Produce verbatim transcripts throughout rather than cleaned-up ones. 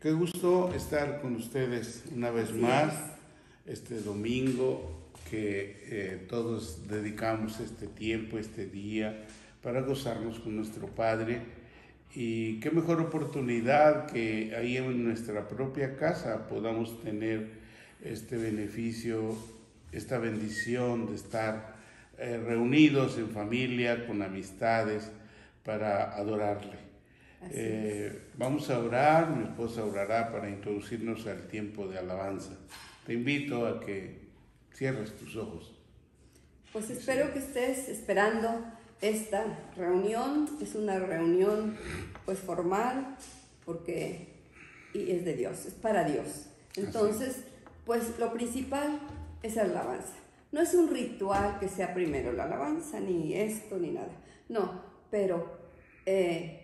Qué gusto estar con ustedes una vez Así más, es. este domingo que eh, todos dedicamos este tiempo, este día, para gozarnos con nuestro Padre. Y qué mejor oportunidad que ahí en nuestra propia casa podamos tener este beneficio, esta bendición de estar eh, reunidos en familia, con amistades, para adorarle. Eh, vamos a orar, mi esposa orará para introducirnos al tiempo de alabanza. Te invito a que cierres tus ojos. Pues espero sí. que estés esperando esta reunión. Es una reunión pues formal, porque y es de Dios, es para Dios. Entonces, pues lo principal es la alabanza. No es un ritual que sea primero la alabanza, ni esto, ni nada. No, pero eh,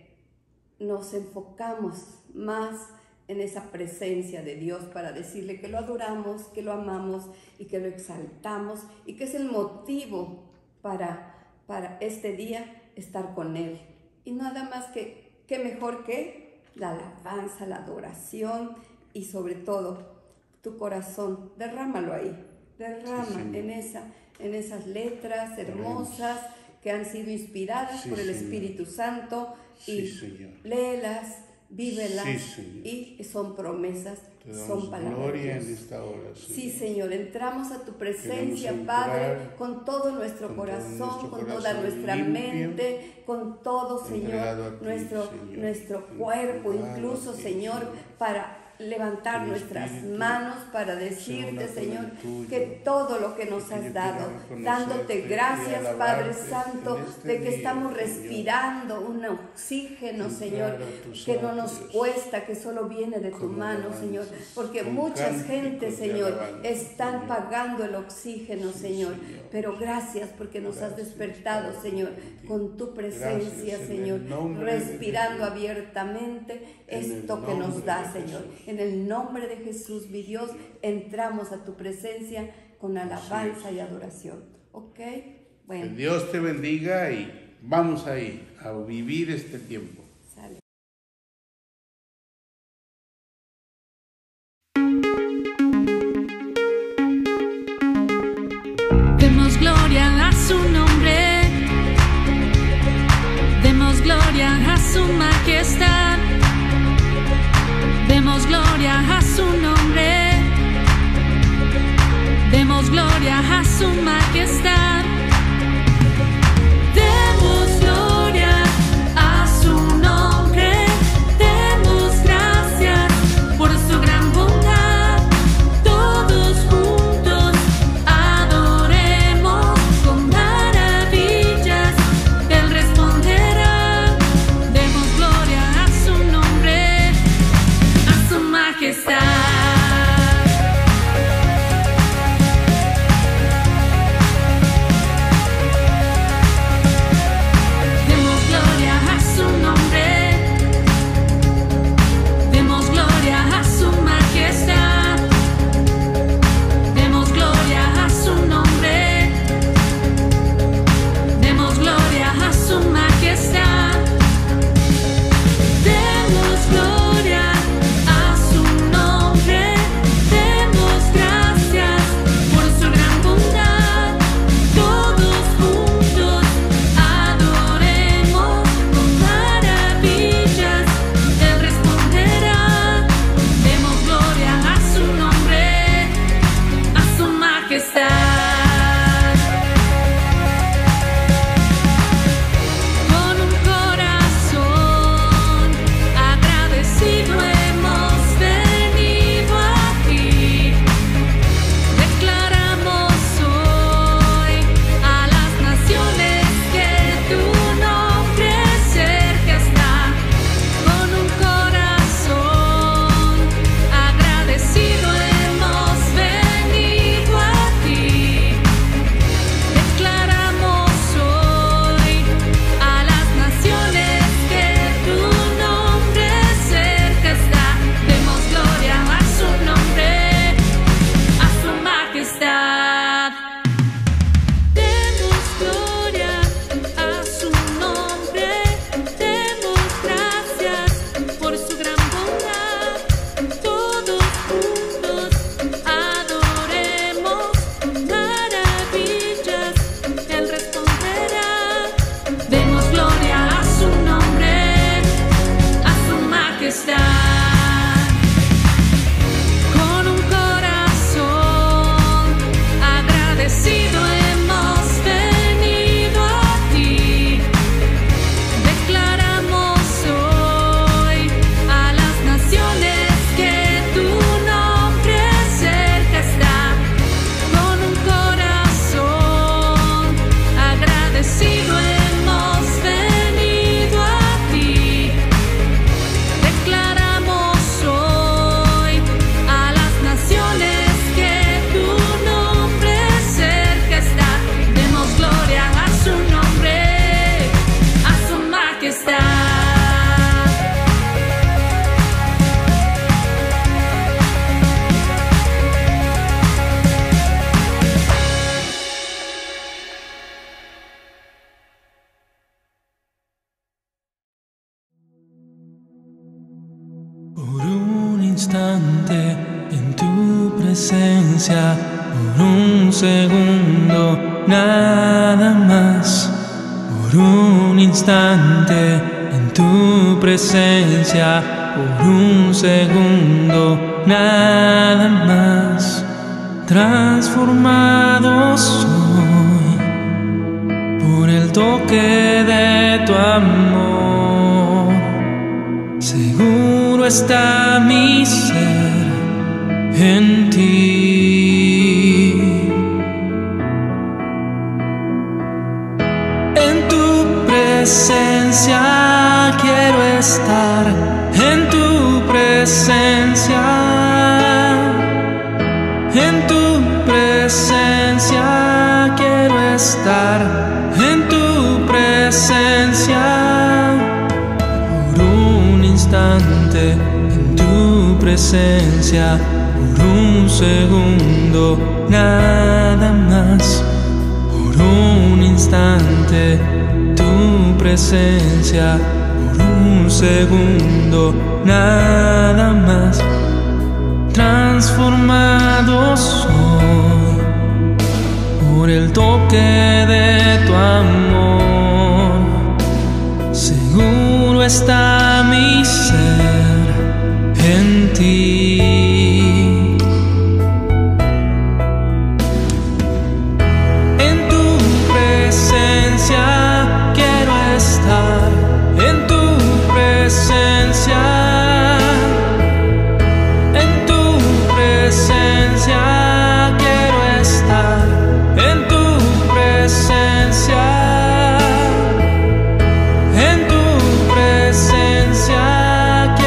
nos enfocamos más en esa presencia de Dios para decirle que lo adoramos, que lo amamos y que lo exaltamos y que es el motivo para, para este día estar con Él. Y nada más que, que mejor que la alabanza, la adoración y sobre todo tu corazón, derrámalo ahí, derrama sí, en, esa, en esas letras hermosas que han sido inspiradas sí, por el Espíritu Santo y sí, léelas, vívelas sí, y son promesas, son palabras de Dios. En esta hora, sí, Señor, entramos a tu presencia, Padre, con todo nuestro con corazón, todo nuestro con corazón toda nuestra limpio, mente, con todo, Señor, ti, nuestro, Señor, nuestro cuerpo, incluso, ti, Señor, para levantar nuestras manos para decirte, Señor, que todo lo que nos has dado, dándote gracias, Padre Santo, de que estamos respirando un oxígeno, Señor, que no nos cuesta, que solo viene de tu mano, Señor, porque mucha gente, Señor, están pagando el oxígeno, Señor, pero gracias porque nos has despertado, Señor, con tu presencia, Señor, respirando abiertamente esto que nos da, Señor. En el nombre de Jesús, mi Dios, entramos a tu presencia con alabanza y adoración. ¿Ok? Bueno. Que Dios te bendiga y vamos ahí a vivir este tiempo. Sale. Demos gloria a su nombre. Demos gloria a su majestad. Demos gloria a su nombre, demos gloria a su majestad, demos gloria a su nombre. instante en tu presencia, por un segundo, nada más. Por un instante en tu presencia, por un segundo, nada más. Transformado soy por el toque de tu amor. Seguro está mi ser en ti. En tu presencia quiero estar, en tu presencia, en tu presencia quiero estar, en tu presencia. Por un instante en tu presencia, por un segundo, nada más. Por un instante tu presencia, por un segundo, nada más. Transformado soy por el toque de tu amor. Seguro está mi ser en ti. En tu presencia quiero estar, en tu presencia, en tu presencia quiero estar, en tu presencia, en tu presencia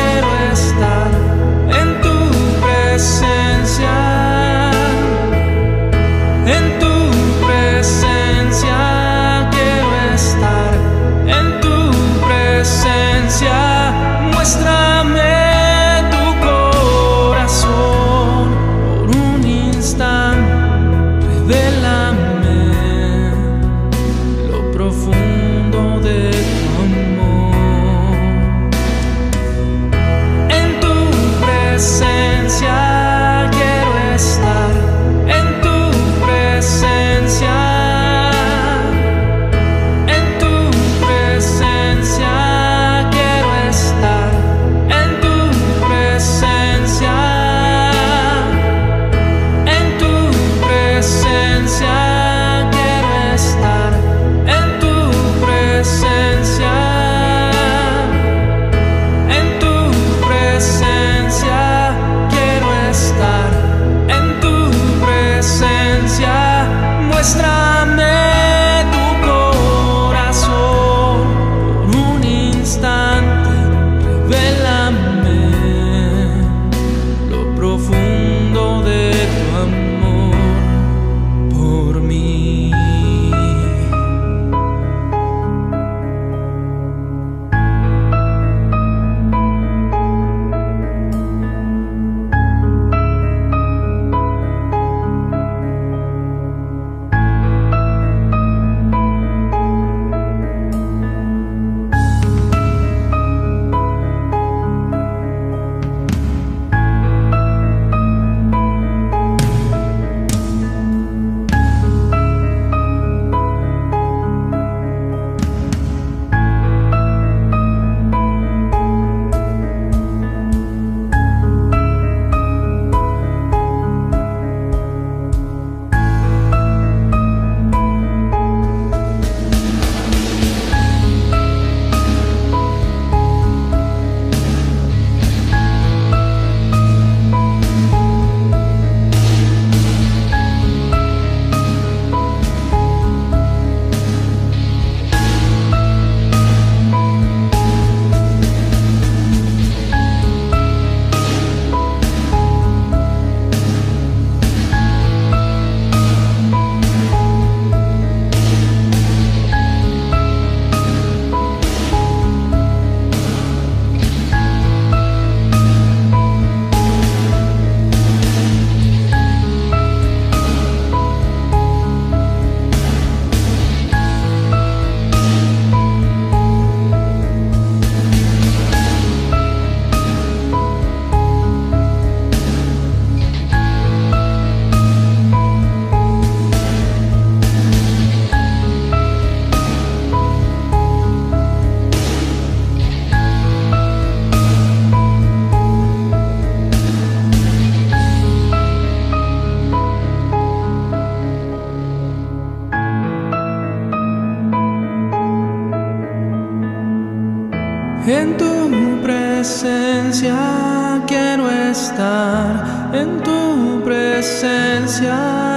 En tu presencia quiero estar, en tu presencia,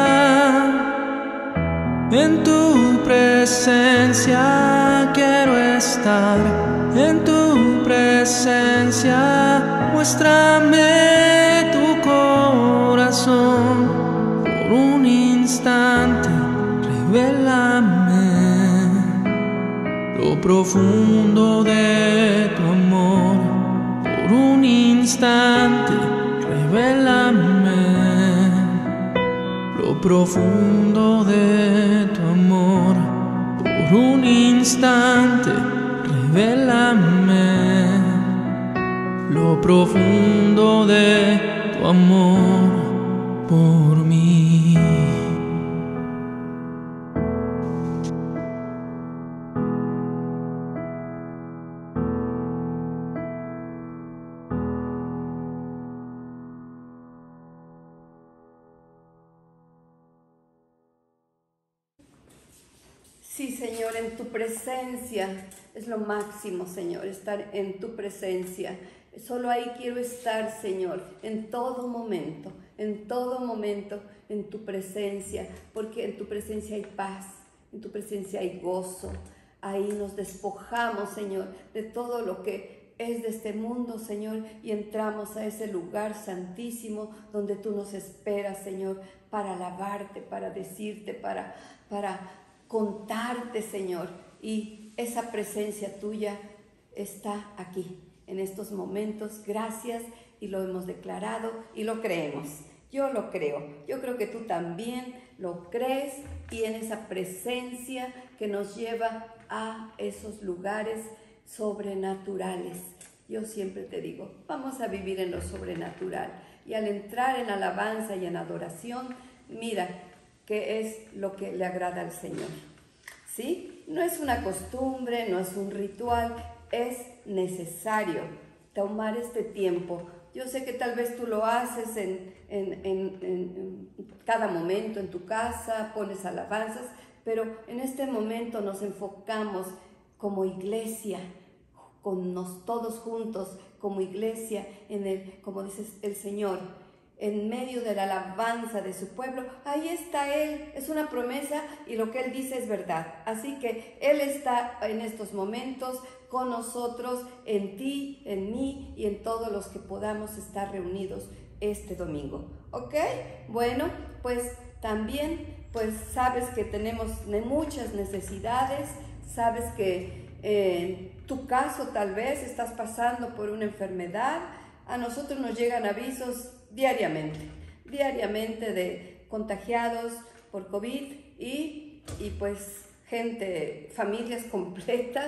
en tu presencia quiero estar, en tu presencia. Muéstrame tu corazón por un instante, revélame lo profundo de tu amor. Por un instante, revélame lo profundo de tu amor. Por un instante, revélame lo profundo de tu amor por mí. Sí, Señor, en tu presencia es lo máximo, Señor, estar en tu presencia. Solo ahí quiero estar, Señor, en todo momento, en todo momento, en tu presencia, porque en tu presencia hay paz, en tu presencia hay gozo. Ahí nos despojamos, Señor, de todo lo que es de este mundo, Señor, y entramos a ese lugar santísimo donde tú nos esperas, Señor, para alabarte, para decirte, para, para contarte, Señor. Y esa presencia tuya está aquí, en estos momentos. Gracias, y lo hemos declarado y lo creemos. Yo lo creo, yo creo que tú también lo crees, y en esa presencia que nos lleva a esos lugares sobrenaturales. Yo siempre te digo, vamos a vivir en lo sobrenatural, y al entrar en alabanza y en adoración, mira qué es lo que le agrada al Señor. ¿Sí? No es una costumbre, no es un ritual, es necesario tomar este tiempo. Yo sé que tal vez tú lo haces en, en, en, en, en cada momento en tu casa, pones alabanzas, pero en este momento nos enfocamos como iglesia, con nos, todos juntos como iglesia, en el, como dice el Señor, en medio de la alabanza de su pueblo. Ahí está Él, es una promesa, y lo que Él dice es verdad. Así que Él está en estos momentos con nosotros, en ti, en mí y en todos los que podamos estar reunidos este domingo. ¿Ok? Bueno, pues también pues sabes que tenemos muchas necesidades, sabes que eh, en tu caso tal vez estás pasando por una enfermedad. A nosotros nos llegan avisos diariamente, diariamente de contagiados por COVID y, y pues gente, familias completas,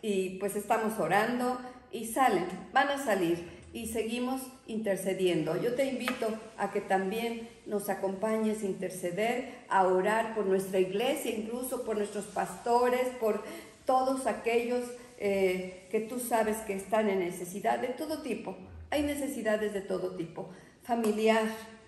y pues estamos orando y salen, van a salir, y seguimos intercediendo. Yo te invito a que también nos acompañes a interceder, a orar por nuestra iglesia, incluso por nuestros pastores, por todos aquellos eh, que tú sabes que están en necesidad de todo tipo. Hay necesidades de todo tipo, familiar,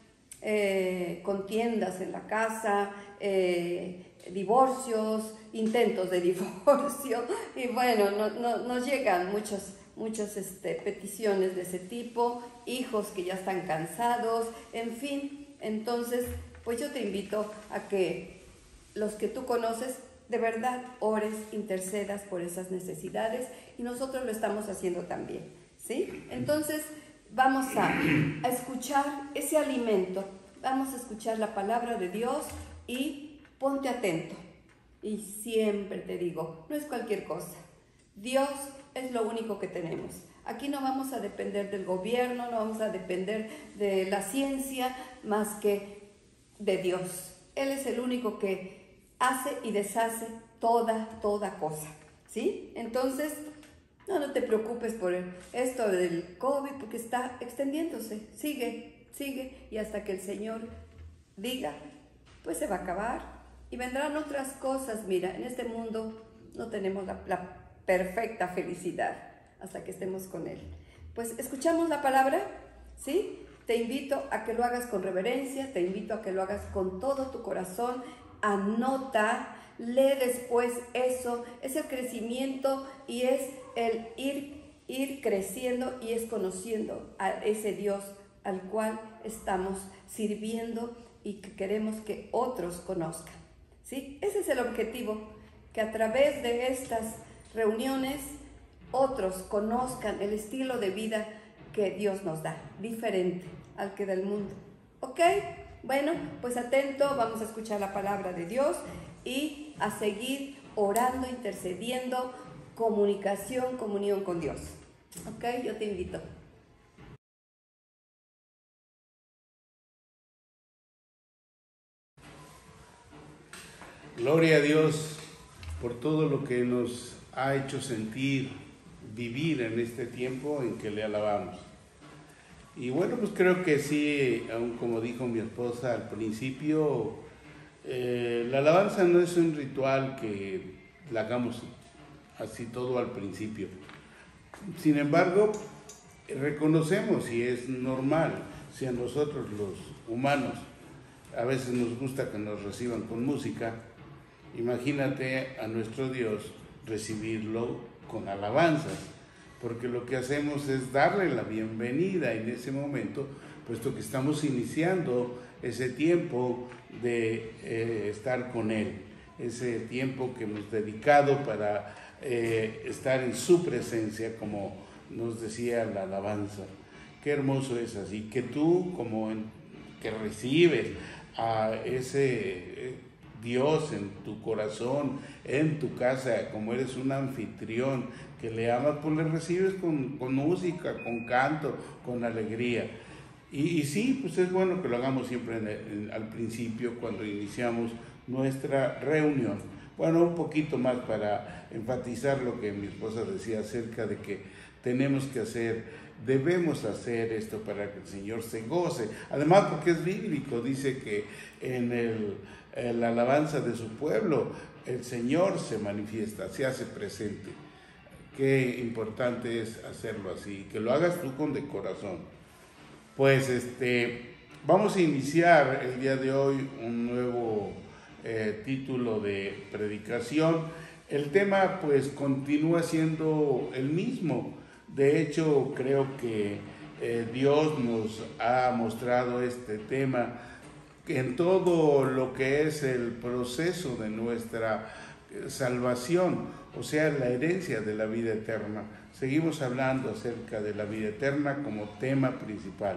eh, contiendas en la casa, eh, divorcios, intentos de divorcio, y bueno, no, no, nos llegan muchas, muchas este, peticiones de ese tipo, hijos que ya están cansados, en fin. Entonces, pues yo te invito a que los que tú conoces, de verdad, ores, intercedas por esas necesidades, y nosotros lo estamos haciendo también, ¿sí? Entonces, vamos a, a escuchar ese alimento, vamos a escuchar la palabra de Dios, y ponte atento. Y siempre te digo, no es cualquier cosa. Dios es lo único que tenemos. Aquí no vamos a depender del gobierno, no vamos a depender de la ciencia, más que de Dios. Él es el único que hace y deshace toda, toda cosa, ¿sí? Entonces, no, no te preocupes por esto del COVID, porque está extendiéndose, sigue, sigue, y hasta que el Señor diga, pues se va a acabar, y vendrán otras cosas. Mira, en este mundo no tenemos la, la perfecta felicidad hasta que estemos con Él. Pues escuchamos la palabra, ¿sí? Te invito a que lo hagas con reverencia, te invito a que lo hagas con todo tu corazón. Anota, lee después eso, es el crecimiento y es el ir ir creciendo y es conociendo a ese Dios al cual estamos sirviendo y que queremos que otros conozcan, ¿sí? Ese es el objetivo, que a través de estas reuniones otros conozcan el estilo de vida que Dios nos da, diferente al que del mundo. ¿Ok? Bueno, pues atento, vamos a escuchar la palabra de Dios y a seguir orando, intercediendo, comunicación, comunión con Dios. ¿Ok? Yo te invito. Gloria a Dios por todo lo que nos ha hecho sentir, vivir en este tiempo en que le alabamos. Y bueno, pues creo que sí, aun como dijo mi esposa al principio, eh, la alabanza no es un ritual que la hagamos así todo al principio. Sin embargo, reconocemos y es normal, si a nosotros los humanos a veces nos gusta que nos reciban con música, imagínate a nuestro Dios recibirlo con alabanzas, porque lo que hacemos es darle la bienvenida en ese momento, puesto que estamos iniciando ese tiempo de eh, estar con Él, ese tiempo que hemos dedicado para eh, estar en su presencia, como nos decía la alabanza. Qué hermoso es así, que tú como en, que recibes a ese eh, Dios en tu corazón, en tu casa, como eres un anfitrión que le amas, pues le recibes con, con música, con canto, con alegría. Y, y sí, pues es bueno que lo hagamos siempre en el, en, al principio, cuando iniciamos nuestra reunión. Bueno, un poquito más para enfatizar lo que mi esposa decía acerca de que tenemos que hacer, debemos hacer esto para que el Señor se goce. Además, porque es bíblico, dice que en el, en la alabanza de su pueblo, el Señor se manifiesta, se hace presente. Qué importante es hacerlo así, que lo hagas tú con de corazón. Pues este, vamos a iniciar el día de hoy un nuevo eh, título de predicación. El tema pues continúa siendo el mismo. De hecho, creo que eh, Dios nos ha mostrado este tema en todo lo que es el proceso de nuestra salvación, o sea, la herencia de la vida eterna. Seguimos hablando acerca de la vida eterna como tema principal.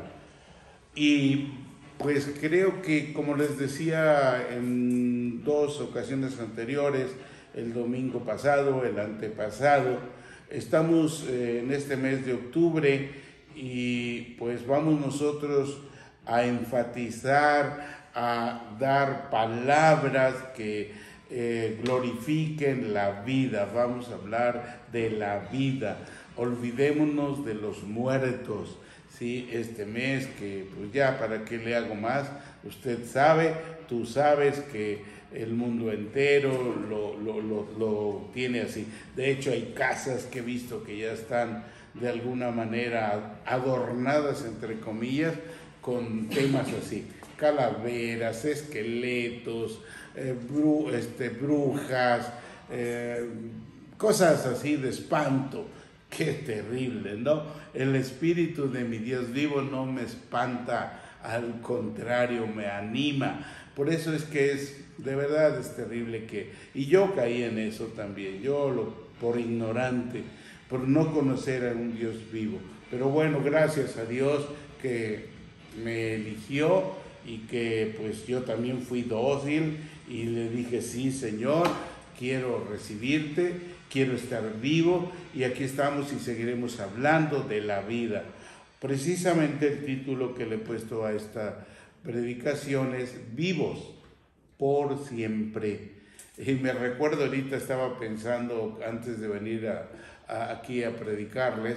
Y pues creo que, como les decía en dos ocasiones anteriores, el domingo pasado, el antepasado, estamos eh, en este mes de octubre y pues vamos nosotros a enfatizar, a dar palabras que eh, glorifiquen la vida. Vamos a hablar de la vida. Olvidémonos de los muertos, ¿sí? Este mes que pues ya para qué le hago más, usted sabe, tú sabes que el mundo entero lo, lo, lo, lo tiene así. De hecho, hay casas que he visto que ya están de alguna manera adornadas, entre comillas, con temas así: calaveras, esqueletos, eh, bru, este, brujas, eh, cosas así de espanto. Qué terrible, ¿no? El espíritu de mi Dios vivo no me espanta, al contrario, me anima. Por eso es que es, de verdad es terrible que, y yo caí en eso también, yo lo, por ignorante, por no conocer a un Dios vivo. Pero bueno, gracias a Dios que me eligió y que pues yo también fui dócil y le dije: sí, Señor, quiero recibirte, quiero estar vivo, y aquí estamos y seguiremos hablando de la vida. Precisamente el título que le he puesto a esta predicación es Vivos por siempre. Y me recuerdo, ahorita estaba pensando antes de venir a, a, aquí a predicarles,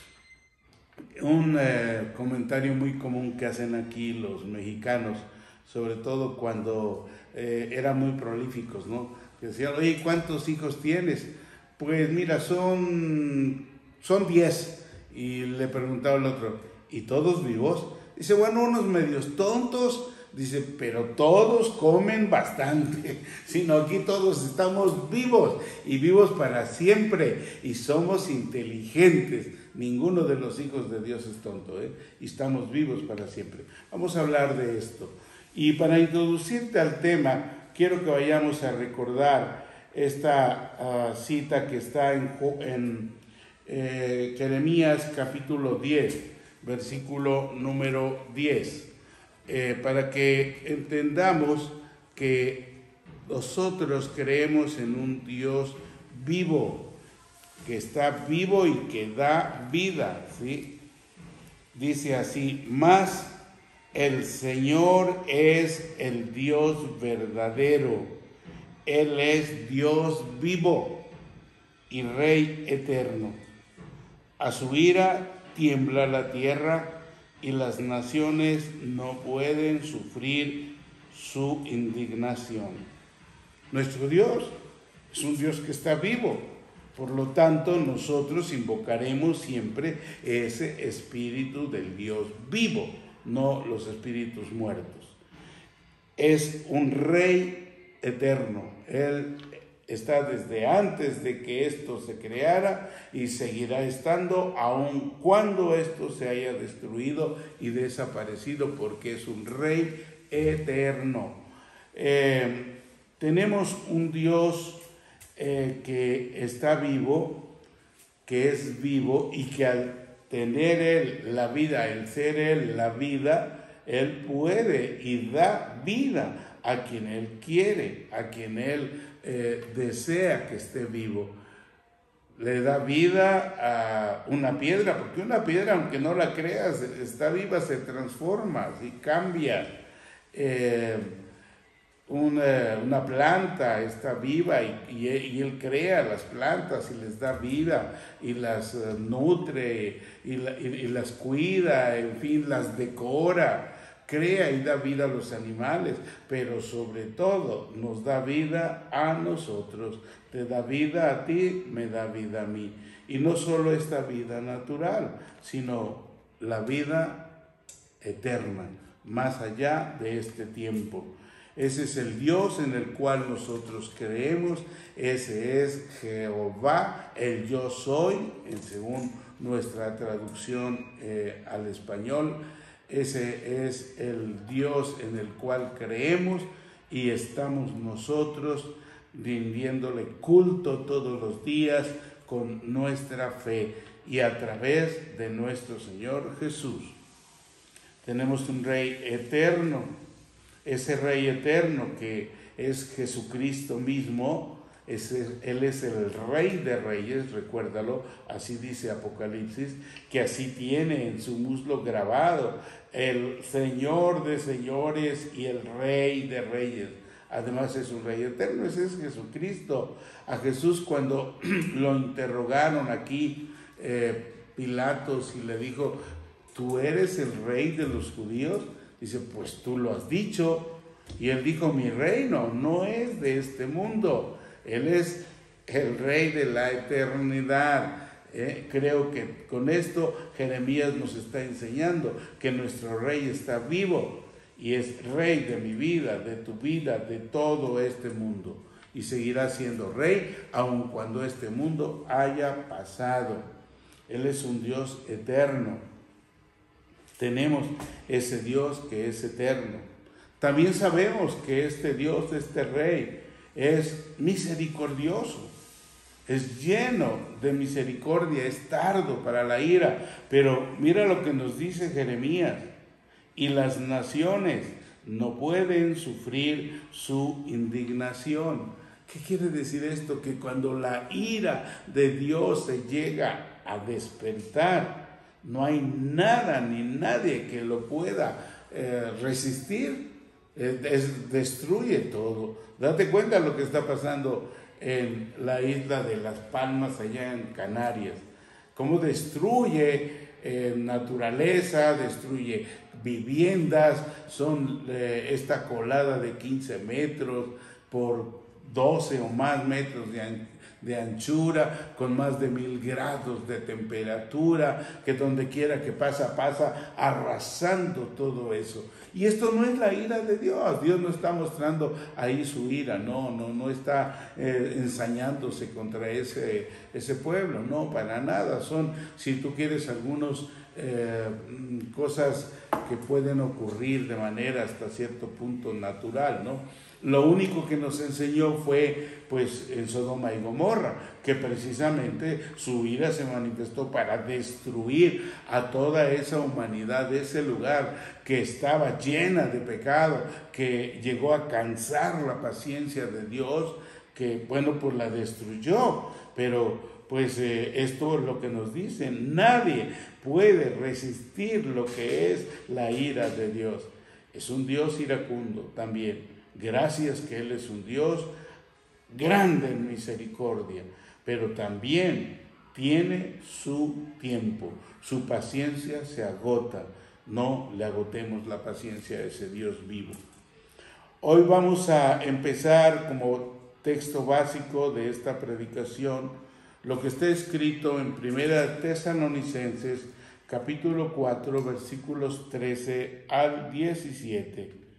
un eh, comentario muy común que hacen aquí los mexicanos, sobre todo cuando eh, eran muy prolíficos, ¿no? Decían: oye, ¿cuántos hijos tienes? Pues mira, son son diez. Y le preguntaba al otro: ¿y todos vivos? Dice: bueno, unos medios tontos, dice, pero todos comen bastante, sino aquí todos estamos vivos y vivos para siempre y somos inteligentes. Ninguno de los hijos de Dios es tonto, ¿eh? Y estamos vivos para siempre. Vamos a hablar de esto. Y para introducirte al tema, quiero que vayamos a recordar esta uh, cita que está en, en eh, Jeremías capítulo diez, versículo número diez, eh, para que entendamos que nosotros creemos en un Dios vivo, que está vivo y que da vida, ¿sí? Dice así, mas el Señor es el Dios verdadero, Él es Dios vivo y Rey eterno. A su ira tiembla la tierra y las naciones no pueden sufrir su indignación. Nuestro Dios es un Dios que está vivo. Por lo tanto, nosotros invocaremos siempre ese espíritu del Dios vivo, no los espíritus muertos. Es un Rey eterno. Él está desde antes de que esto se creara y seguirá estando aun cuando esto se haya destruido y desaparecido, porque es un Rey eterno. Eh, tenemos un Dios Eh, que está vivo, que es vivo y que al tener Él la vida, el ser Él la vida, Él puede y da vida a quien Él quiere, a quien Él eh, desea que esté vivo. Le da vida a una piedra, porque una piedra, aunque no la creas, está viva, se transforma, ¿sí? Cambia. Eh, Una, una planta está viva y, y, y Él crea las plantas y les da vida y las uh, nutre y, la, y, y las cuida, en fin, las decora, crea y da vida a los animales, pero sobre todo nos da vida a nosotros. Te da vida a ti, me da vida a mí. Y no solo esta vida natural, sino la vida eterna, más allá de este tiempo. Ese es el Dios en el cual nosotros creemos, ese es Jehová, el yo soy, en según nuestra traducción eh, al español. Ese es el Dios en el cual creemos y estamos nosotros rindiéndole culto todos los días con nuestra fe y a través de nuestro Señor Jesús. Tenemos un Rey eterno. Ese Rey eterno que es Jesucristo mismo, ese, Él es el Rey de Reyes, recuérdalo, así dice Apocalipsis, que así tiene en su muslo grabado, el Señor de señores y el Rey de Reyes. Además es un Rey eterno, ese es Jesucristo. A Jesús cuando lo interrogaron aquí, eh, Pilatos, y le dijo, ¿tú eres el Rey de los judíos? Dice, pues tú lo has dicho. Y Él dijo, mi reino no es de este mundo. Él es el Rey de la eternidad. Eh, creo que con esto Jeremías nos está enseñando que nuestro Rey está vivo y es Rey de mi vida, de tu vida, de todo este mundo. Y seguirá siendo Rey aun cuando este mundo haya pasado. Él es un Dios eterno. Tenemos ese Dios que es eterno. También sabemos que este Dios, este Rey, es misericordioso, es lleno de misericordia, es tardo para la ira. Pero mira lo que nos dice Jeremías, y las naciones no pueden sufrir su indignación. ¿Qué quiere decir esto? Que cuando la ira de Dios se llega a despertar, no hay nada ni nadie que lo pueda eh, resistir. Eh, es, destruye todo. Date cuenta de lo que está pasando en la isla de Las Palmas, allá en Canarias. Cómo destruye eh, naturaleza, destruye viviendas. Son eh, esta colada de quince metros por doce o más metros de, de anchura, con más de mil grados de temperatura, que donde quiera que pasa, pasa arrasando todo eso. Y esto no es la ira de Dios. Dios no está mostrando ahí su ira, no, no, no está eh, ensañándose contra ese, ese pueblo, no, para nada. Son, si tú quieres, algunos eh, cosas que pueden ocurrir de manera hasta cierto punto natural, ¿no? Lo único que nos enseñó fue, pues, en Sodoma y Gomorra, que precisamente su ira se manifestó para destruir a toda esa humanidad de ese lugar que estaba llena de pecado, que llegó a cansar la paciencia de Dios, que, bueno, pues la destruyó. Pero, pues, eh, esto es lo que nos dicen: nadie puede resistir lo que es la ira de Dios. Es un Dios iracundo también. Gracias que Él es un Dios grande en misericordia, pero también tiene su tiempo. Su paciencia se agota. No le agotemos la paciencia a ese Dios vivo. Hoy vamos a empezar como texto básico de esta predicación lo que está escrito en Primera de Tesalonicenses, capítulo cuatro, versículos trece al diecisiete.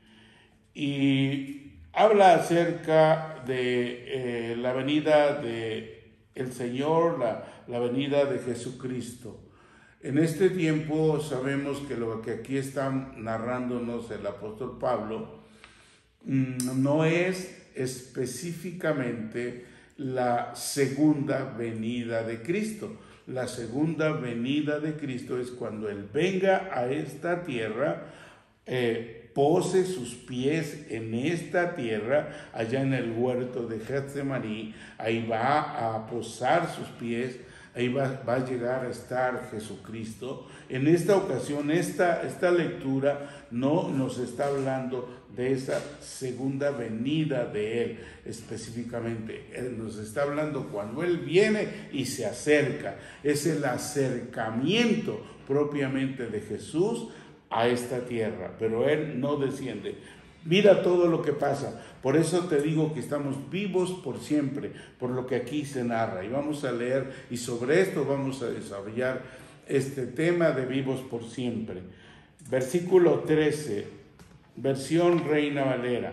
Y habla acerca de eh, la venida de el Señor, la, la venida de Jesucristo. En este tiempo sabemos que lo que aquí está narrándonos el apóstol Pablo mmm, no es específicamente la segunda venida de Cristo. La segunda venida de Cristo es cuando Él venga a esta tierra, eh, pose sus pies en esta tierra, allá en el huerto de Getsemaní. Ahí va a posar sus pies, ahí va, va a llegar a estar Jesucristo. En esta ocasión, esta, esta lectura no nos está hablando de esa segunda venida de Él específicamente. Él nos está hablando cuando Él viene y se acerca. Es el acercamiento propiamente de Jesús a esta tierra, pero Él no desciende. Mira todo lo que pasa. Por eso te digo que estamos vivos por siempre, por lo que aquí se narra. Y vamos a leer, y sobre esto vamos a desarrollar este tema de vivos por siempre. Versículo trece, versión Reina Valera.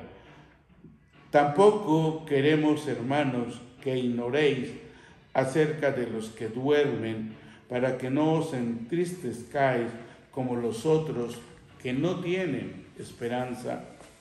Tampoco queremos, hermanos, que ignoréis acerca de los que duermen, para que no os entristezcáis como los otros que no tienen esperanza.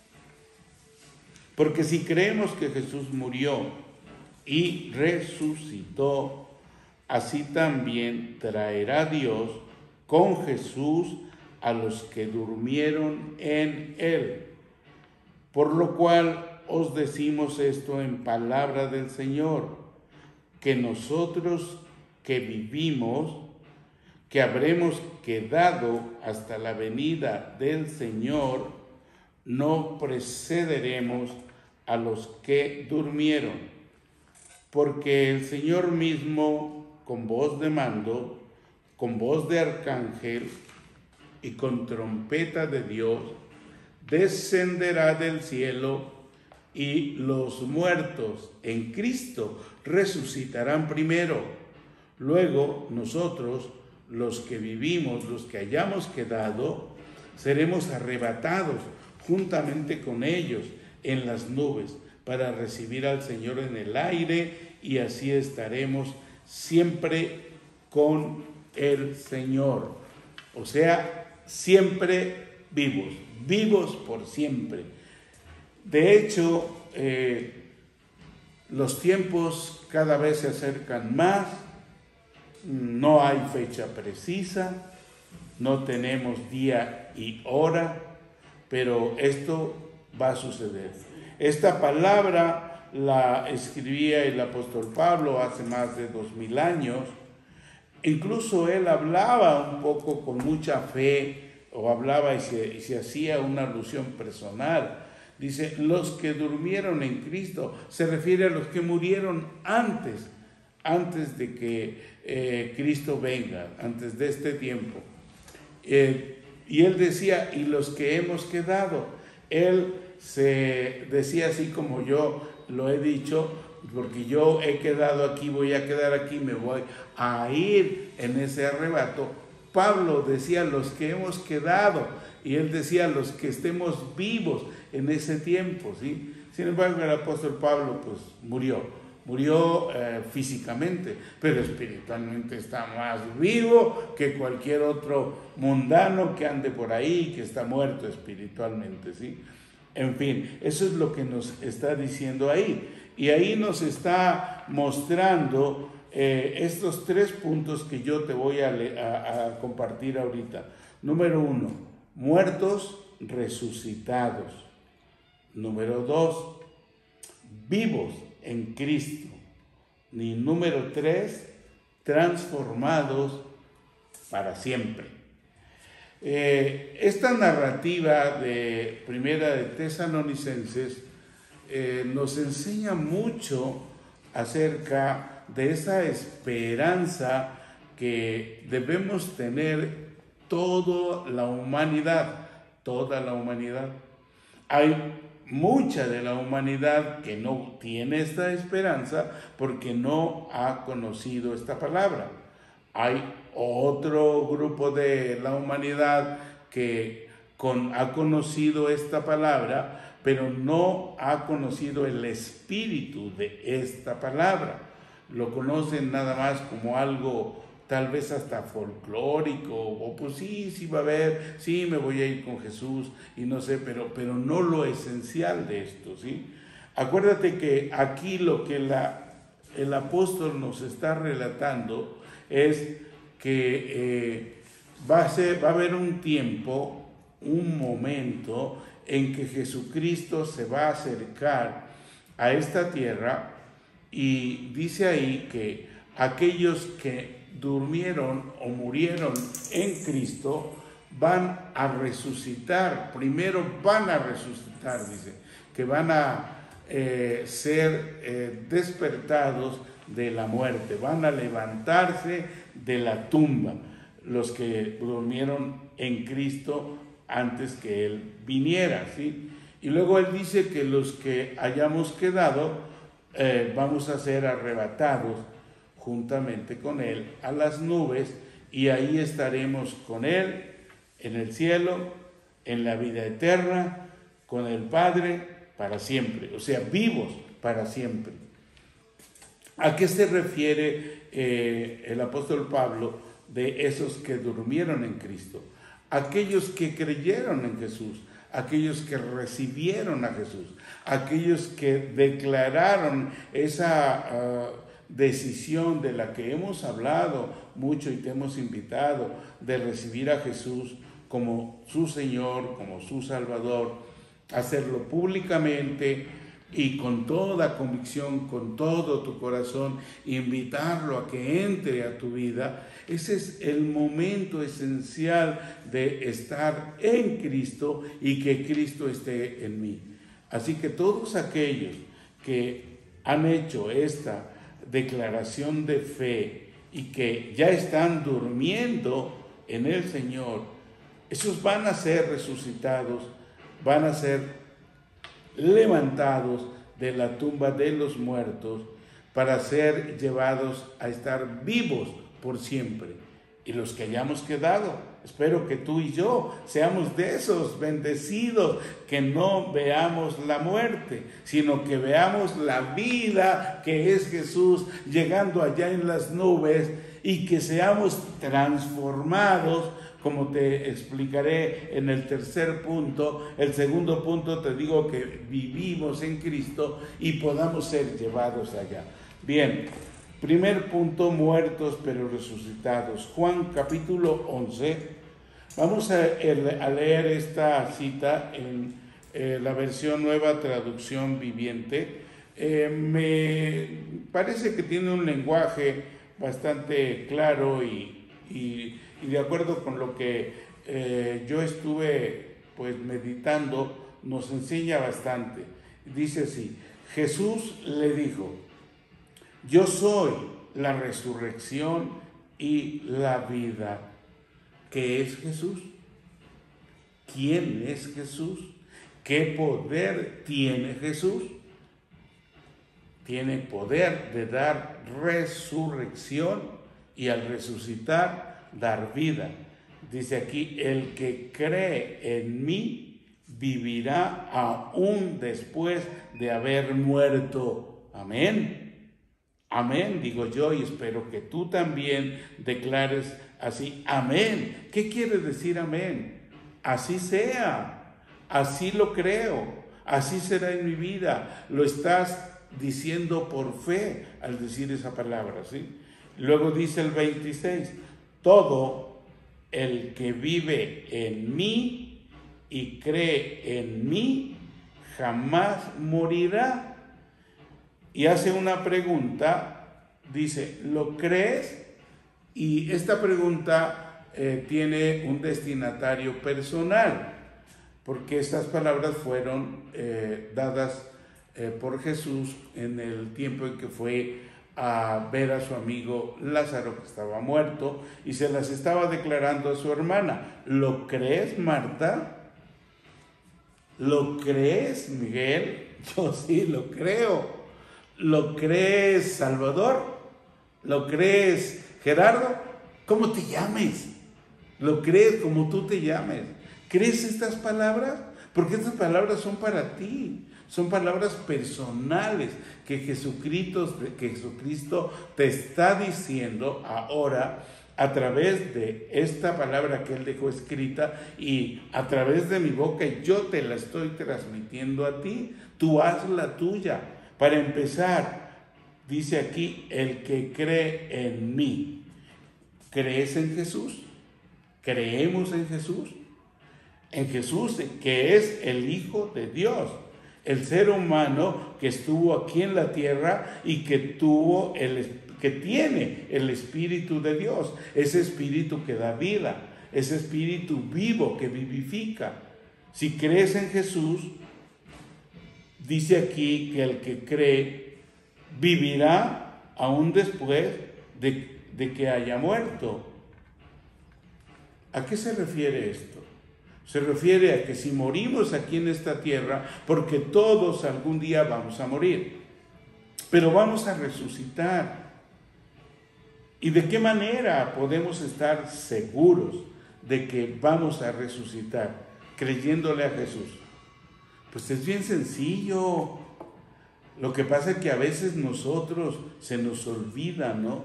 Porque si creemos que Jesús murió y resucitó, así también traerá Dios con Jesús a los que durmieron en Él. Por lo cual os decimos esto en palabra del Señor, que nosotros que vivimos, que habremos quedado hasta la venida del Señor, no precederemos a los que durmieron, porque el Señor mismo, con voz de mando, con voz de arcángel y con trompeta de Dios, descenderá del cielo, y los muertos en Cristo resucitarán primero. Luego nosotros, los que vivimos, los que hayamos quedado, seremos arrebatados juntamente con ellos en las nubes para recibir al Señor en el aire, y así estaremos siempre con el Señor. O sea, siempre vivos, vivos por siempre. De hecho, eh, los tiempos cada vez se acercan más. No hay fecha precisa, no tenemos día y hora, pero esto va a suceder. Esta palabra la escribía el apóstol Pablo hace más de dos mil años. Incluso él hablaba un poco con mucha fe, o hablaba y se, y se hacía una alusión personal. Dice, los que durmieron en Cristo, se refiere a los que murieron antes, antes de que eh, Cristo venga, antes de este tiempo. Eh, y él decía, y los que hemos quedado, él se decía así como yo lo he dicho, porque yo he quedado aquí, voy a quedar aquí, me voy a ir en ese arrebato. Pablo decía los que hemos quedado, y él decía los que estemos vivos en ese tiempo, ¿sí? Sin embargo, el apóstol Pablo pues murió, murió eh, físicamente, pero espiritualmente está más vivo que cualquier otro mundano que ande por ahí, que está muerto espiritualmente, ¿sí? En fin, eso es lo que nos está diciendo ahí. Y ahí nos está mostrando eh, estos tres puntos que yo te voy a, a, a compartir ahorita. Número uno, muertos resucitados. Número dos, vivos en Cristo. Y número tres, transformados para siempre. Eh, esta narrativa de Primera de Tesalonicenses eh, nos enseña mucho acerca de esa esperanza que debemos tener toda la humanidad, toda la humanidad. Hay mucha de la humanidad que no tiene esta esperanza porque no ha conocido esta palabra. Hay otro grupo de la humanidad que con, ha conocido esta palabra, pero no ha conocido el espíritu de esta palabra. Lo conocen nada más como algo tal vez hasta folclórico, o pues sí, sí va a haber, sí me voy a ir con Jesús, y no sé, pero, pero no lo esencial de esto, ¿sí? Acuérdate que aquí lo que la, el apóstol nos está relatando es que eh, va a ser, va a haber un tiempo, un momento en que Jesucristo se va a acercar a esta tierra, y dice ahí que aquellos que durmieron o murieron en Cristo van a resucitar. Primero van a resucitar, dice, que van a eh, ser eh, despertados de la muerte, van a levantarse de la tumba, los que durmieron en Cristo antes que Él viniera, ¿sí? Y luego Él dice que los que hayamos quedado eh, vamos a ser arrebatados juntamente con Él a las nubes, y ahí estaremos con Él en el cielo, en la vida eterna, con el Padre para siempre, o sea, vivos para siempre. ¿A qué se refiere eh, el apóstol Pablo de esos que durmieron en Cristo? Aquellos que creyeron en Jesús, aquellos que recibieron a Jesús, aquellos que declararon esa uh, decisión de la que hemos hablado mucho y te hemos invitado, de recibir a Jesús como su Señor, como su Salvador, hacerlo públicamente y con toda convicción, con todo tu corazón, invitarlo a que entre a tu vida. Ese es el momento esencial de estar en Cristo y que Cristo esté en mí. Así que todos aquellos que han hecho esta declaración de fe y que ya están durmiendo en el Señor, esos van a ser resucitados, van a ser levantados de la tumba de los muertos para ser llevados a estar vivos por siempre. Y los que hayamos quedado, espero que tú y yo seamos de esos bendecidos, que no veamos la muerte, sino que veamos la vida que es Jesús llegando allá en las nubes, y que seamos transformados, como te explicaré en el tercer punto. El segundo punto te digo que vivimos en Cristo y podamos ser llevados allá. Bien, primer punto, muertos pero resucitados. Juan capítulo once. Vamos a, a leer esta cita en eh, la versión Nueva Traducción Viviente. Eh, me parece que tiene un lenguaje bastante claro y, y, y de acuerdo con lo que eh, yo estuve pues meditando, nos enseña bastante. Dice así: Jesús le dijo: yo soy la resurrección y la vida. ¿Qué es Jesús? ¿Quién es Jesús? ¿Qué poder tiene Jesús? tiene poder de dar resurrección y al resucitar dar vida. Dice aquí, el que cree en mí vivirá aún después de haber muerto. Amén. Amén, digo yo, y espero que tú también declares así. Amén. ¿Qué quiere decir amén? Así sea, así lo creo, así será en mi vida. Lo estás diciendo por fe al decir esa palabra, ¿sí? Luego dice el veintiséis, todo el que vive en mí y cree en mí jamás morirá. Y hace una pregunta, dice, ¿lo crees? Y esta pregunta eh, tiene un destinatario personal, porque estas palabras fueron eh, dadas eh, por Jesús en el tiempo en que fue a ver a su amigo Lázaro, que estaba muerto, y se las estaba declarando a su hermana. ¿Lo crees, Marta? ¿Lo crees, Miguel? Yo sí lo creo. ¿Lo crees, Salvador? ¿Lo crees, Gerardo? ¿Cómo te llames? ¿Lo crees como tú te llames? ¿Crees estas palabras? Porque estas palabras son para ti. Son palabras personales que Jesucristo, que Jesucristo te está diciendo ahora a través de esta palabra que Él dejó escrita y a través de mi boca. Yo te la estoy transmitiendo a ti. Tú haz la tuya. Para empezar, dice aquí, el que cree en mí. ¿Crees en Jesús? ¿Creemos en Jesús? En Jesús, que es el Hijo de Dios. El ser humano que estuvo aquí en la tierra y que tuvo el, que tiene el Espíritu de Dios, ese Espíritu que da vida, ese Espíritu vivo que vivifica. Si crees en Jesús, dice aquí que el que cree vivirá aún después de, de que haya muerto. ¿A qué se refiere esto? Se refiere a que si morimos aquí en esta tierra, porque todos algún día vamos a morir, pero vamos a resucitar. ¿Y de qué manera podemos estar seguros de que vamos a resucitar? Creyéndole a Jesús. Pues es bien sencillo. Lo que pasa es que a veces nosotros se nos olvida, ¿no?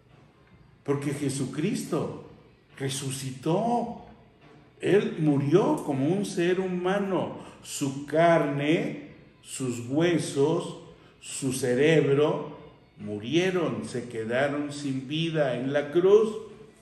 Porque Jesucristo resucitó. Él murió como un ser humano. Su carne, sus huesos, su cerebro murieron, se quedaron sin vida en la cruz.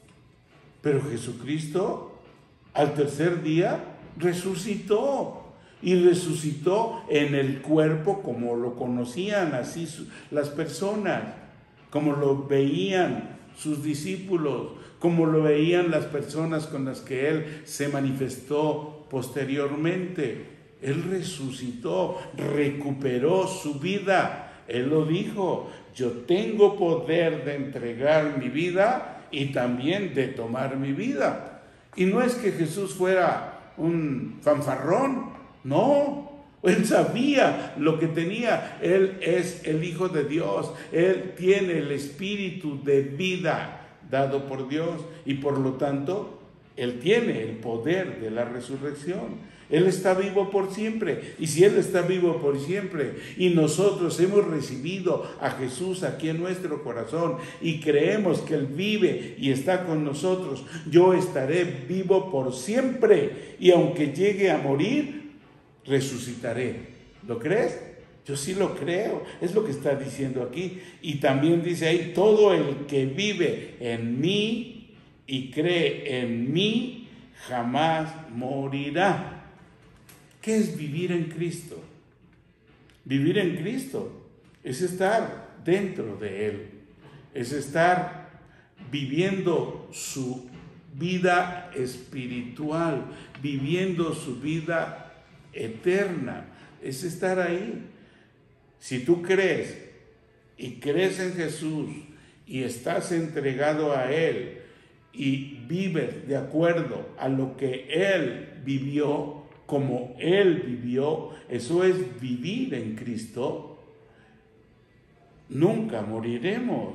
Pero Jesucristo al tercer día resucitó. Y resucitó en el cuerpo como lo conocían así las personas, como lo veían sus discípulos, como lo veían las personas con las que Él se manifestó posteriormente. Él resucitó, recuperó su vida. Él lo dijo, yo tengo poder de entregar mi vida y también de tomar mi vida. Y no es que Jesús fuera un fanfarrón, no, Él sabía lo que tenía. Él es el Hijo de Dios, Él tiene el Espíritu de vida dado por Dios y por lo tanto Él tiene el poder de la resurrección. Él está vivo por siempre, y si Él está vivo por siempre y nosotros hemos recibido a Jesús aquí en nuestro corazón y creemos que Él vive y está con nosotros, yo estaré vivo por siempre y aunque llegue a morir, resucitaré. ¿Lo crees? Yo sí lo creo, es lo que está diciendo aquí. Y también dice ahí, todo el que vive en mí y cree en mí, jamás morirá. ¿Qué es vivir en Cristo? Vivir en Cristo es estar dentro de Él, es estar viviendo su vida espiritual, viviendo su vida eterna, es estar ahí. Si tú crees y crees en Jesús y estás entregado a Él y vives de acuerdo a lo que Él vivió, como Él vivió, eso es vivir en Cristo, nunca moriremos,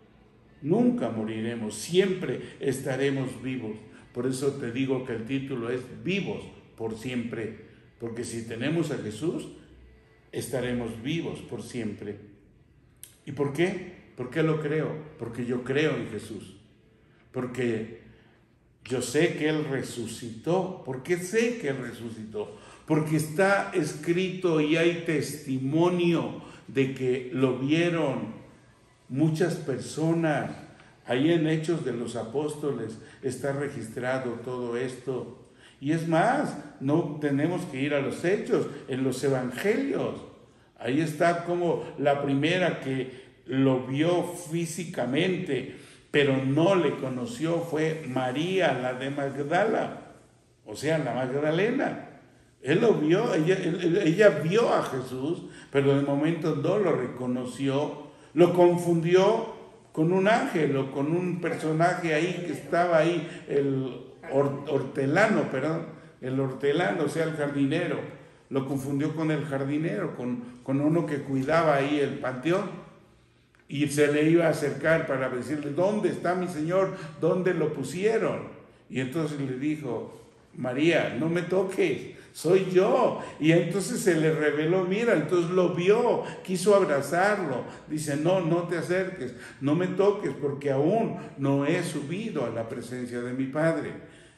nunca moriremos, siempre estaremos vivos. Por eso te digo que el título es Vivos por siempre, porque si tenemos a Jesús, estaremos vivos por siempre. ¿Y por qué? ¿Por qué lo creo? Porque yo creo en Jesús, porque yo sé que Él resucitó. ¿Por qué sé que Él resucitó? Porque está escrito y hay testimonio de que lo vieron muchas personas. Ahí en Hechos de los Apóstoles está registrado todo esto. Y es más, no tenemos que ir a los Hechos, en los Evangelios. Ahí está como la primera que lo vio físicamente, pero no le conoció, fue María, la de Magdala, o sea, la Magdalena. Él lo vio, ella, ella vio a Jesús, pero de momento no lo reconoció, lo confundió con un ángel o con un personaje ahí que estaba ahí, el or, hortelano, perdón, el hortelano, o sea, el jardinero, lo confundió con el jardinero, con, con uno que cuidaba ahí el panteón. Y se le iba a acercar para decirle, ¿dónde está mi Señor? ¿Dónde lo pusieron? Y entonces le dijo, María, no me toques, soy yo. Y entonces se le reveló, mira, entonces lo vio, quiso abrazarlo. Dice, no, no te acerques, no me toques, porque aún no he subido a la presencia de mi Padre.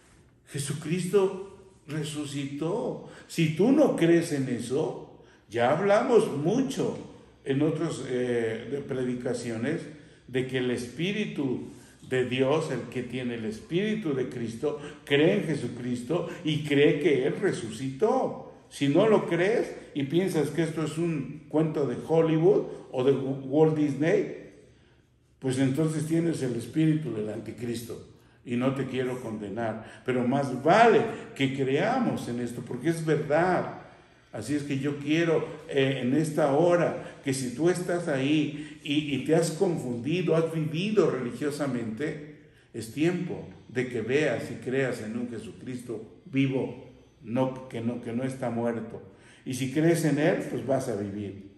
Jesucristo resucitó. Si tú no crees en eso, ya hablamos mucho en otras eh, predicaciones de que el Espíritu de Dios, el que tiene el Espíritu de Cristo, cree en Jesucristo y cree que Él resucitó. Si no lo crees y piensas que esto es un cuento de Hollywood o de Walt Disney, pues entonces tienes el espíritu del anticristo y no te quiero condenar. Pero más vale que creamos en esto porque es verdad. Así es que yo quiero eh, en esta hora que si tú estás ahí y, y te has confundido, has vivido religiosamente, es tiempo de que veas y creas en un Jesucristo vivo, no, que, no, que no está muerto. Y si crees en Él, pues vas a vivir.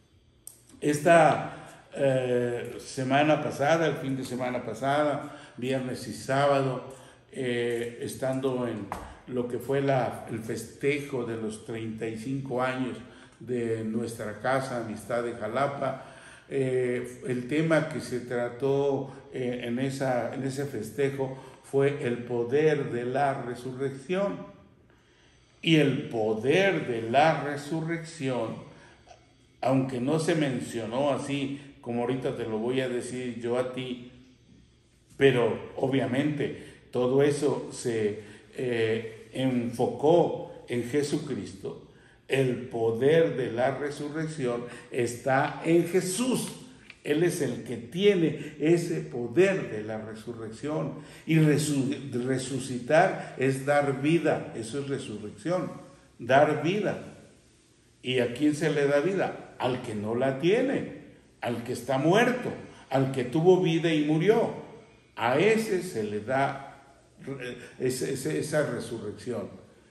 Esta eh, semana pasada, el fin de semana pasada, viernes y sábado, eh, estando en lo que fue la, el festejo de los treinta y cinco años de nuestra casa Amistad de Jalapa, eh, el tema que se trató eh, en, esa, en ese festejo fue el poder de la resurrección. Y el poder de la resurrección, aunque no se mencionó así como ahorita te lo voy a decir yo a ti, pero obviamente todo eso se Eh, enfocó en Jesucristo. El poder de la resurrección está en Jesús. Él es el que tiene ese poder de la resurrección. Y resu- resucitar es dar vida. Eso es resurrección, dar vida. ¿Y a quién se le da vida? Al que no la tiene, al que está muerto, al que tuvo vida y murió. A ese se le da Esa, esa, esa resurrección.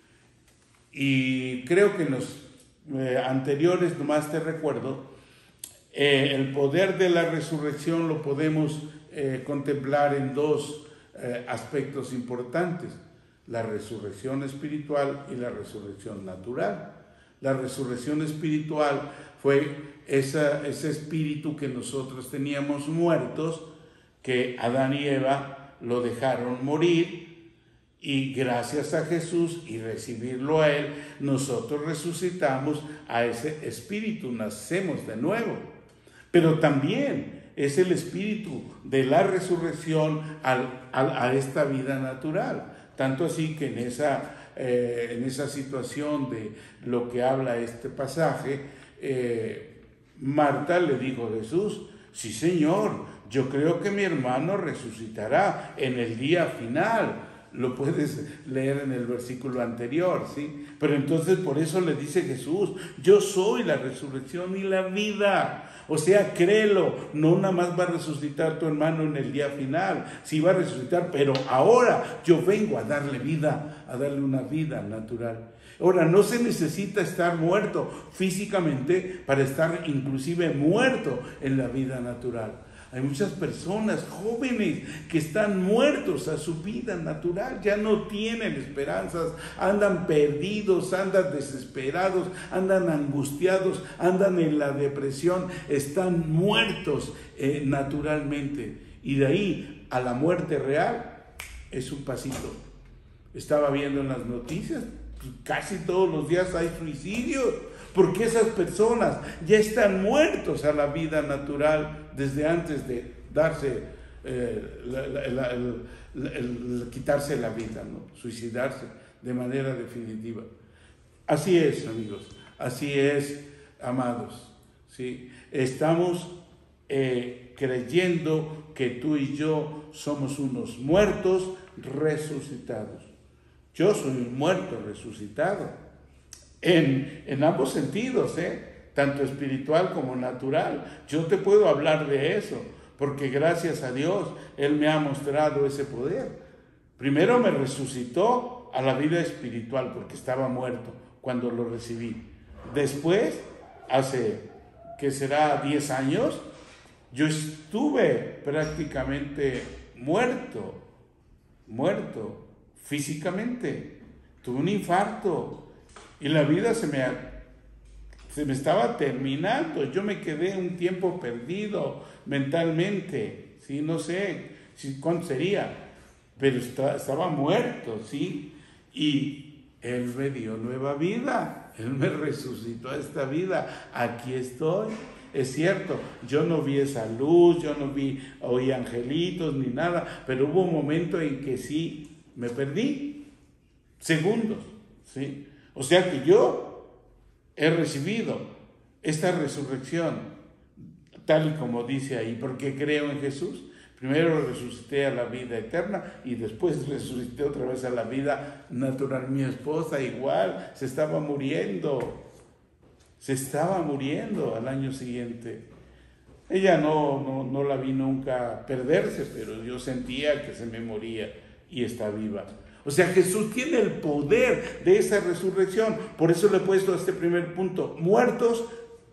Y creo que en los eh, anteriores, nomás te recuerdo, eh, el poder de la resurrección lo podemos eh, contemplar en dos eh, aspectos importantes: la resurrección espiritual y la resurrección natural. La resurrección espiritual fue esa, ese espíritu que nosotros teníamos muertos, que Adán y Eva lo dejaron morir, y gracias a Jesús y recibirlo a Él, nosotros resucitamos a ese espíritu, nacemos de nuevo. Pero también es el espíritu de la resurrección al, al, a esta vida natural. Tanto así que en esa, eh, en esa situación de lo que habla este pasaje, eh, Marta le dijo a Jesús, sí Señor, yo creo que mi hermano resucitará en el día final. Lo puedes leer en el versículo anterior, ¿sí? Pero entonces por eso le dice Jesús, yo soy la resurrección y la vida. O sea, créelo, no nada más va a resucitar tu hermano en el día final, sí va a resucitar, pero ahora yo vengo a darle vida, a darle una vida natural. Ahora, no se necesita estar muerto físicamente para estar inclusive muerto en la vida natural. Hay muchas personas jóvenes que están muertos a su vida natural, ya no tienen esperanzas, andan perdidos, andan desesperados, andan angustiados, andan en la depresión, están muertos eh, naturalmente. Y de ahí a la muerte real es un pasito. Estaba viendo en las noticias, casi todos los días hay suicidios, porque esas personas ya están muertos a la vida natural desde antes de darse, eh, la, la, la, el, el, el, quitarse la vida, ¿no? Suicidarse de manera definitiva. Así es, amigos, así es, amados, ¿sí? Estamos eh, creyendo que tú y yo somos unos muertos resucitados. Yo soy un muerto resucitado. En, en ambos sentidos, ¿eh? Tanto espiritual como natural. Yo te puedo hablar de eso, porque gracias a Dios, Él me ha mostrado ese poder. Primero me resucitó a la vida espiritual, porque estaba muerto cuando lo recibí. Después, hace, ¿qué será? diez años, yo estuve prácticamente muerto, muerto físicamente. Tuve un infarto. Y la vida se me, se me estaba terminando. Yo me quedé un tiempo perdido mentalmente. ¿Sí? No sé si, cuánto sería, pero está, estaba muerto, ¿sí? Y Él me dio nueva vida. Él me resucitó a esta vida. Aquí estoy. Es cierto, yo no vi esa luz, yo no vi, oí angelitos ni nada, pero hubo un momento en que sí me perdí. Segundos, ¿sí? O sea que yo he recibido esta resurrección, tal y como dice ahí, porque creo en Jesús. Primero resucité a la vida eterna y después resucité otra vez a la vida natural. Mi esposa igual, se estaba muriendo, se estaba muriendo al año siguiente. Ella no, no, no la vi nunca perderse, pero yo sentía que se me moría y está viva. O sea, Jesús tiene el poder de esa resurrección. Por eso le he puesto a este primer punto: muertos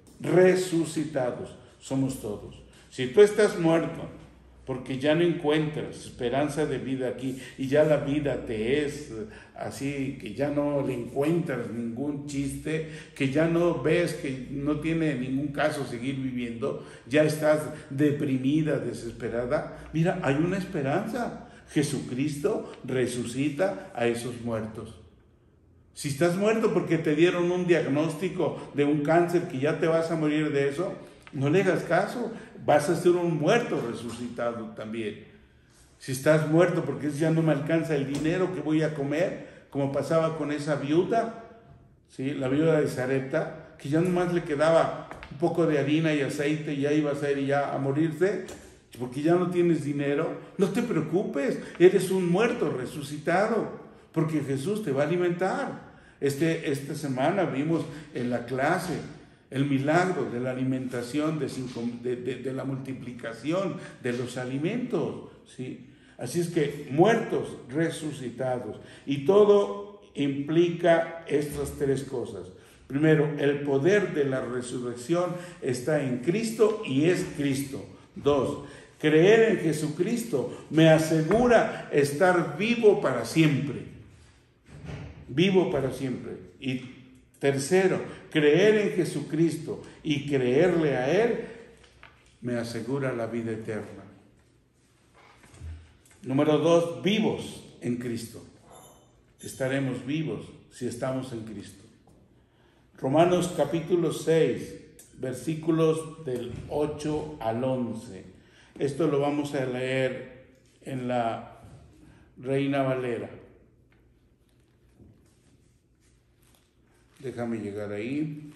resucitados. Somos todos. Si tú estás muerto porque ya no encuentras esperanza de vida aquí y ya la vida te es así, que ya no le encuentras ningún chiste, que ya no ves que no tiene ningún caso seguir viviendo, ya estás deprimida, desesperada, mira, hay una esperanza. Jesucristo resucita a esos muertos. Si estás muerto porque te dieron un diagnóstico de un cáncer que ya te vas a morir de eso, no le hagas caso, vas a ser un muerto resucitado también. Si estás muerto porque ya no me alcanza el dinero que voy a comer, como pasaba con esa viuda, ¿sí? La viuda de Sarepta, que ya nomás le quedaba un poco de harina y aceite y ya iba a ser ya a morirse, porque ya no tienes dinero. No te preocupes, eres un muerto resucitado, porque Jesús te va a alimentar. Este, esta semana vimos en la clase el milagro de la alimentación, de, cinco, de, de, de la multiplicación de los alimentos, ¿sí? Así es que muertos resucitados, y todo implica estas tres cosas. Primero, el poder de la resurrección está en Cristo y es Cristo. Dos, creer en Jesucristo me asegura estar vivo para siempre. Vivo para siempre. Y tercero, creer en Jesucristo y creerle a Él me asegura la vida eterna. Número dos, vivos en Cristo. Estaremos vivos si estamos en Cristo. Romanos capítulo seis, versículos del ocho al once. Esto lo vamos a leer en la Reina Valera. Déjame llegar ahí.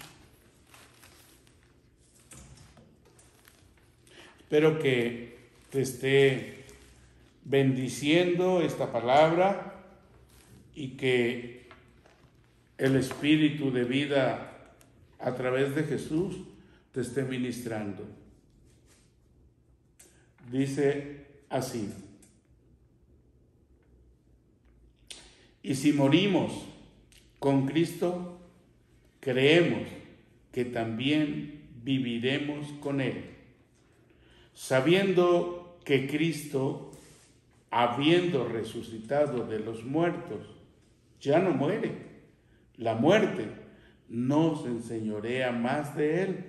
Espero que te esté bendiciendo esta palabra y que el Espíritu de vida a través de Jesús te esté ministrando. Dice así: y si morimos con Cristo, creemos que también viviremos con Él, sabiendo que Cristo, habiendo resucitado de los muertos, ya no muere. La muerte no se enseñorea más de Él,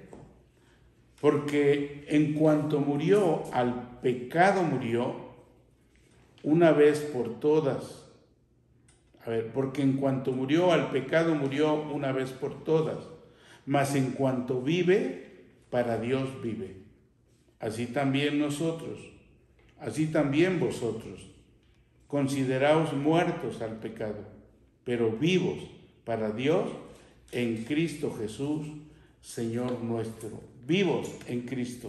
porque en cuanto murió, al pecado murió una vez por todas. A ver, porque en cuanto murió al pecado murió una vez por todas, mas en cuanto vive, para Dios vive. Así también nosotros, así también vosotros, consideraos muertos al pecado, pero vivos para Dios en Cristo Jesús, Señor nuestro. Vivos en Cristo.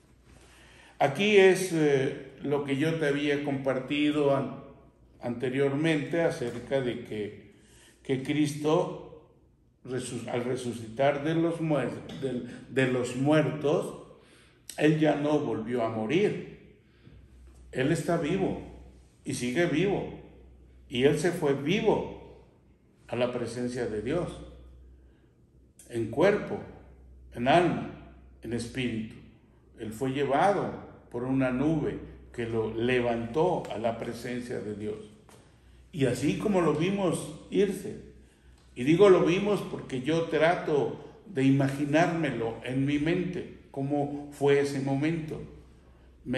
Aquí es eh, lo que yo te había compartido an- anteriormente acerca de que, que Cristo, resu- al resucitar de los, muer- de, de los muertos, Él ya no volvió a morir. Él está vivo y sigue vivo. Y Él se fue vivo a la presencia de Dios, en cuerpo, en alma, en espíritu. Él fue llevado por una nube que lo levantó a la presencia de Dios. Y así como lo vimos irse, y digo lo vimos porque yo trato de imaginármelo en mi mente, cómo fue ese momento. Me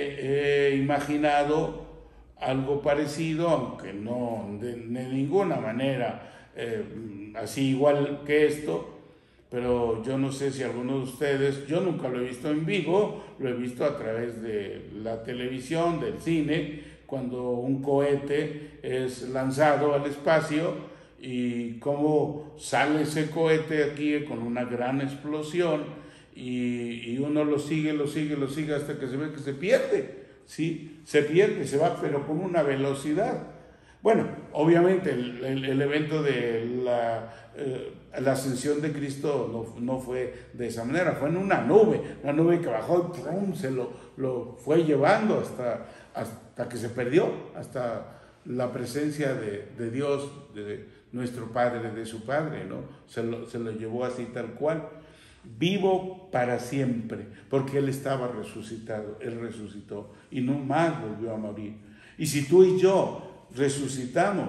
he imaginado algo parecido, aunque no de, de ninguna manera eh, así igual que esto, pero yo no sé si algunos de ustedes, yo nunca lo he visto en vivo, lo he visto a través de la televisión, del cine, cuando un cohete es lanzado al espacio y cómo sale ese cohete aquí con una gran explosión y, y uno lo sigue, lo sigue, lo sigue hasta que se ve que se pierde, ¿sí? Se pierde, se va, pero con una velocidad. Bueno, obviamente el, el, el evento de la, eh, la ascensión de Cristo no, no fue de esa manera, fue en una nube, una nube que bajó y ¡pum!, se lo, lo fue llevando hasta, hasta que se perdió, hasta la presencia de, de Dios, de nuestro Padre, de su Padre, ¿no? Se lo, se lo llevó así tal cual, vivo para siempre, porque Él estaba resucitado, Él resucitó y no más volvió a morir. Y si tú y yo resucitamos,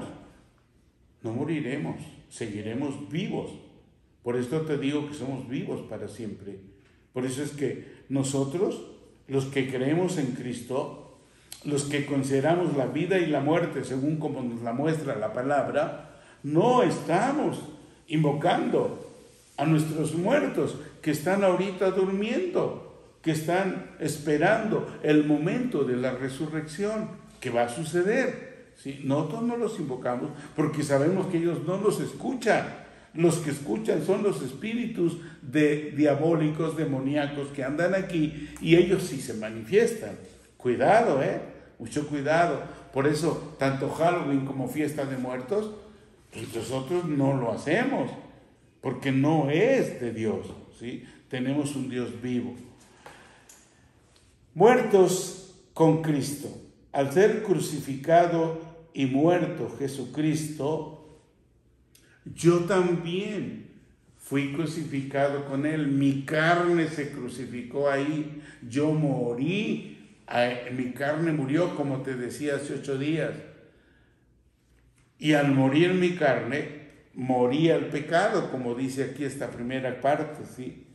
no moriremos, seguiremos vivos. Por esto te digo que somos vivos para siempre. Por eso es que nosotros, los que creemos en Cristo, los que consideramos la vida y la muerte según como nos la muestra la palabra, no estamos invocando a nuestros muertos que están ahorita durmiendo, que están esperando el momento de la resurrección que va a suceder. ¿Sí? Nosotros no los invocamos porque sabemos que ellos no nos escuchan. Los que escuchan son los espíritus de, diabólicos, demoníacos que andan aquí y ellos sí se manifiestan. Cuidado, ¿eh? Mucho cuidado. Por eso, tanto Halloween como fiesta de muertos, pues nosotros no lo hacemos porque no es de Dios, ¿sí? Tenemos un Dios vivo. Muertos con Cristo. Al ser crucificado y muerto Jesucristo, yo también fui crucificado con Él. Mi carne se crucificó ahí. Yo morí. Mi carne murió, como te decía hace ocho días. Y al morir mi carne, moría el pecado, como dice aquí esta primera parte, ¿sí?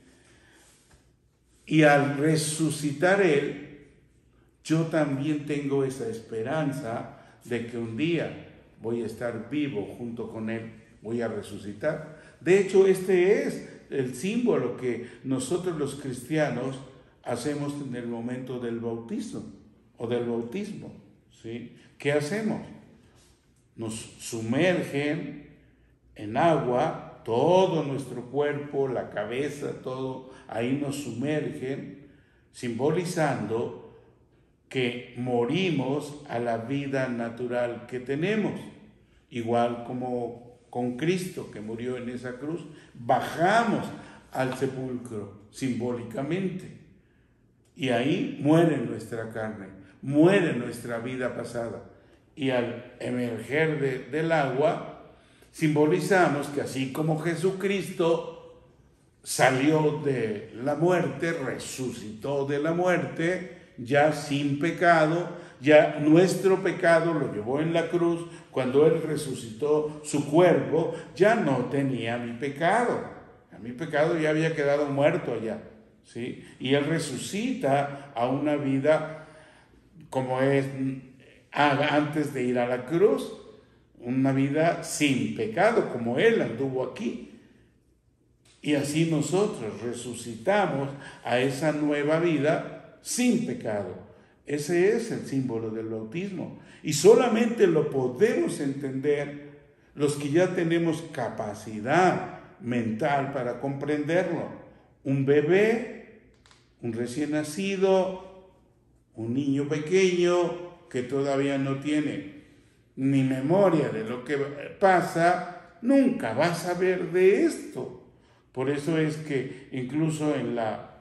Y al resucitar Él, yo también tengo esa esperanza de que un día voy a estar vivo junto con Él, voy a resucitar. De hecho, este es el símbolo que nosotros los cristianos hacemos en el momento del bautismo o del bautismo, ¿sí? ¿Qué hacemos? Nos sumergen en agua, todo nuestro cuerpo, la cabeza, todo, ahí nos sumergen, simbolizando que morimos a la vida natural que tenemos, igual como con Cristo que murió en esa cruz, bajamos al sepulcro simbólicamente y ahí muere nuestra carne, muere nuestra vida pasada y al emerger de, del agua simbolizamos que así como Jesucristo salió de la muerte, resucitó de la muerte, ya sin pecado, ya nuestro pecado lo llevó en la cruz, cuando Él resucitó su cuerpo, ya no tenía mi pecado, mi pecado ya había quedado muerto allá, ¿sí? Y Él resucita a una vida como es antes de ir a la cruz, una vida sin pecado, como Él anduvo aquí. Y así nosotros resucitamos a esa nueva vida sin pecado. Ese es el símbolo del bautismo. Y solamente lo podemos entender los que ya tenemos capacidad mental para comprenderlo. Un bebé, un recién nacido, un niño pequeño que todavía no tiene ni memoria de lo que pasa, nunca va a saber de esto. Por eso es que incluso en, la,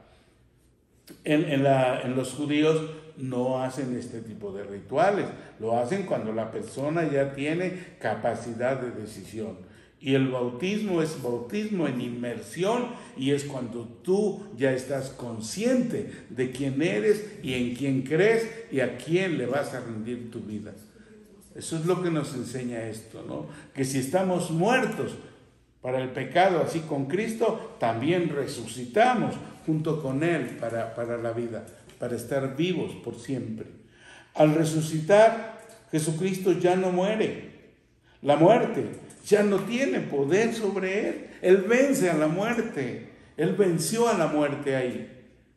en, en, la, en los judíos no hacen este tipo de rituales, lo hacen cuando la persona ya tiene capacidad de decisión. Y el bautismo es bautismo en inmersión, y es cuando tú ya estás consciente de quién eres y en quién crees y a quién le vas a rendir tu vida. Eso es lo que nos enseña esto, ¿no? Que si estamos muertos para el pecado, así con Cristo, también resucitamos junto con Él para, para la vida, para estar vivos por siempre. Al resucitar, Jesucristo ya no muere. La muerte ya no tiene poder sobre Él. Él vence a la muerte. Él venció a la muerte ahí.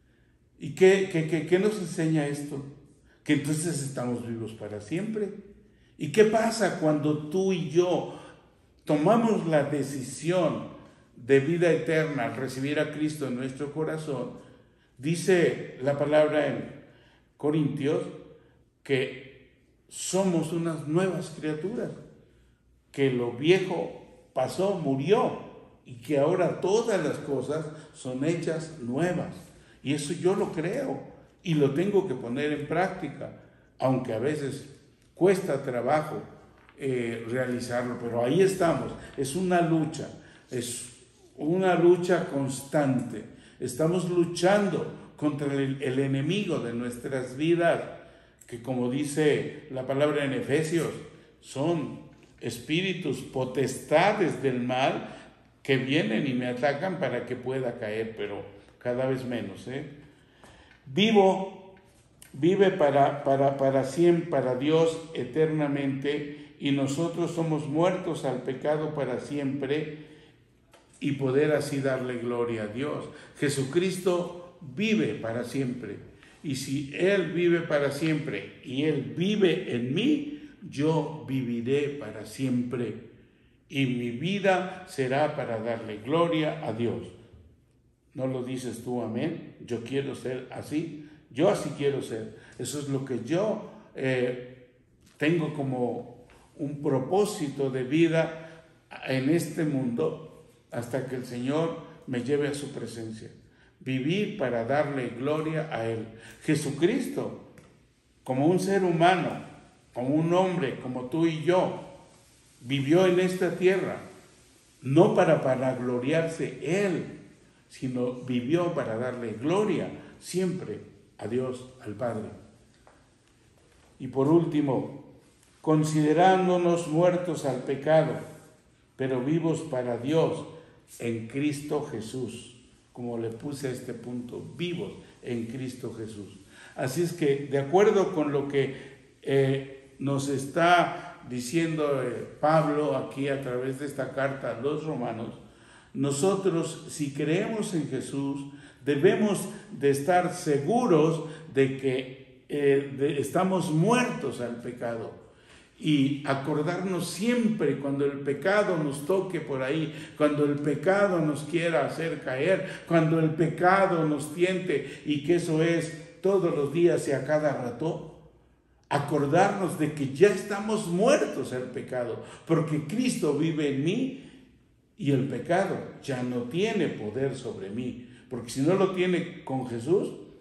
¿Y qué, qué, qué, qué nos enseña esto? Que entonces estamos vivos para siempre. ¿Y qué pasa cuando tú y yo tomamos la decisión de vida eterna al recibir a Cristo en nuestro corazón? Dice la palabra en Corintios que somos unas nuevas criaturas, que lo viejo pasó, murió, y que ahora todas las cosas son hechas nuevas. Y eso yo lo creo y lo tengo que poner en práctica, aunque a veces cuesta trabajo eh, realizarlo, pero ahí estamos. Es una lucha, es una lucha constante. Estamos luchando contra el, el enemigo de nuestras vidas, que como dice la palabra en Efesios, son espíritus, potestades del mal que vienen y me atacan para que pueda caer, pero cada vez menos. ¿eh? Vivo, vive para, para, para siempre, para Dios eternamente, y nosotros somos muertos al pecado para siempre, y poder así darle gloria a Dios. Jesucristo vive para siempre, y si Él vive para siempre y Él vive en mí, yo viviré para siempre, y mi vida será para darle gloria a Dios. ¿No lo dices tú, amén? Yo quiero ser así, yo así quiero ser. Eso es lo que yo eh, tengo como un propósito de vida en este mundo, hasta que el Señor me lleve a su presencia. Vivir para darle gloria a Él. Jesucristo, como un ser humano, como un hombre, como tú y yo, vivió en esta tierra, no para, para gloriarse Él, sino vivió para darle gloria siempre a Dios, al Padre. Y por último, considerándonos muertos al pecado, pero vivos para Dios, en Cristo Jesús, como le puse a este punto, vivos en Cristo Jesús. Así es que, de acuerdo con lo que eh, nos está diciendo eh, Pablo aquí a través de esta carta a los romanos, nosotros, si creemos en Jesús, debemos de estar seguros de que eh, de, estamos muertos al pecado. Y acordarnos siempre cuando el pecado nos toque por ahí, cuando el pecado nos quiera hacer caer, cuando el pecado nos tiente, y que eso es todos los días y a cada rato, acordarnos de que ya estamos muertos al pecado, porque Cristo vive en mí y el pecado ya no tiene poder sobre mí, porque si no lo tiene con Jesús,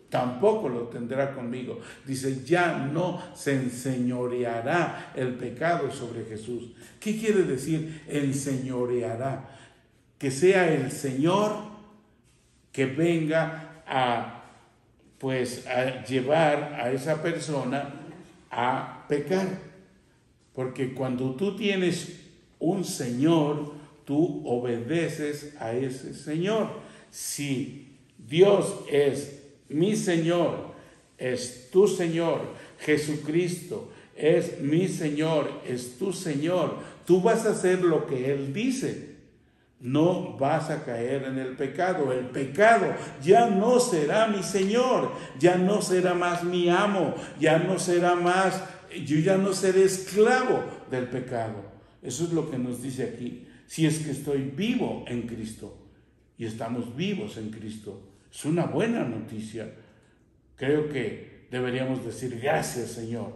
tampoco lo tendrá conmigo. Dice, ya no se enseñoreará el pecado sobre Jesús. ¿Qué quiere decir enseñoreará? Que sea el Señor que venga a, pues, a llevar a esa persona a pecar. Porque cuando tú tienes un Señor, tú obedeces a ese Señor. Si Dios es mi Señor, es tu Señor, Jesucristo es mi Señor, es tu Señor, tú vas a hacer lo que Él dice. No vas a caer en el pecado. El pecado ya no será mi Señor, ya no será más mi amo, ya no será más, yo ya no seré esclavo del pecado. Eso es lo que nos dice aquí. Si es que estoy vivo en Cristo, y estamos vivos en Cristo, es una buena noticia. Creo que deberíamos decir gracias, Señor.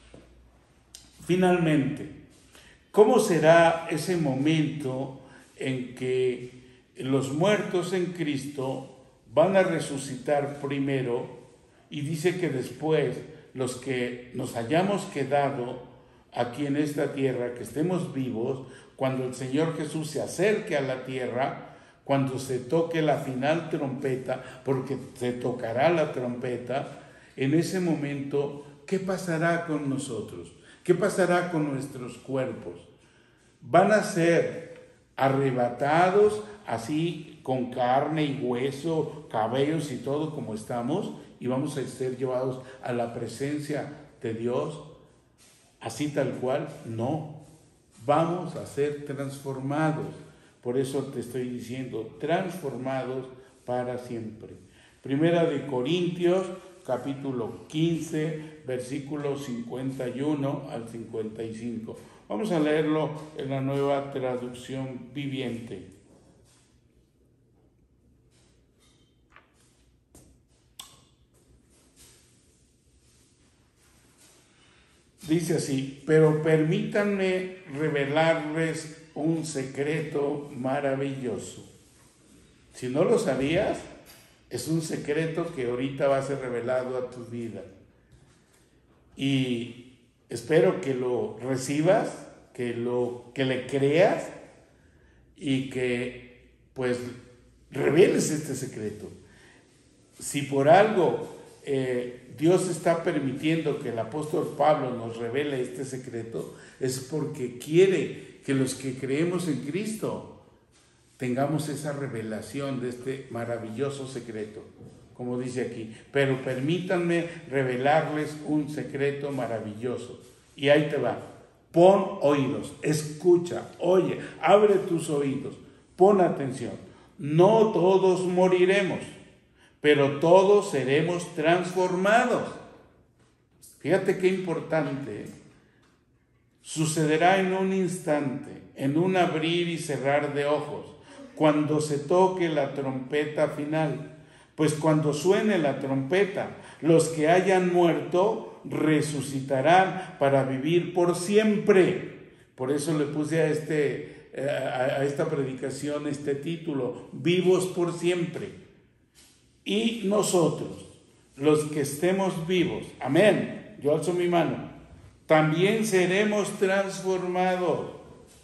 Finalmente, ¿cómo será ese momento en que los muertos en Cristo van a resucitar primero? Y dice que después los que nos hayamos quedado aquí en esta tierra, que estemos vivos, cuando el Señor Jesús se acerque a la tierra, cuando se toque la final trompeta, porque se tocará la trompeta, en ese momento, ¿qué pasará con nosotros? ¿Qué pasará con nuestros cuerpos? ¿Van a ser arrebatados así con carne y hueso, cabellos y todo como estamos, y vamos a ser llevados a la presencia de Dios así tal cual? No, vamos a ser transformados. Por eso te estoy diciendo, transformados para siempre. Primera de Corintios, capítulo quince, versículos cincuenta y uno al cincuenta y cinco. Vamos a leerlo en la Nueva Traducción Viviente. Dice así: pero permítanme revelarles un secreto maravilloso. Si no lo sabías, es un secreto que ahorita va a ser revelado a tu vida. Y espero que lo recibas, que, lo, que le creas y que pues reveles este secreto. Si por algo eh, Dios está permitiendo que el apóstol Pablo nos revele este secreto, es porque quiere que los que creemos en Cristo tengamos esa revelación de este maravilloso secreto. Como dice aquí, pero permítanme revelarles un secreto maravilloso. Y ahí te va. Pon oídos, escucha, oye, abre tus oídos, pon atención. No todos moriremos, pero todos seremos transformados. Fíjate qué importante, ¿eh? Sucederá en un instante, en un abrir y cerrar de ojos, cuando se toque la trompeta final. Pues cuando suene la trompeta, los que hayan muerto resucitarán para vivir por siempre. Por eso le puse a, este, a esta predicación este título, vivos por siempre. Y nosotros, los que estemos vivos, amén, yo alzo mi mano, también seremos transformados.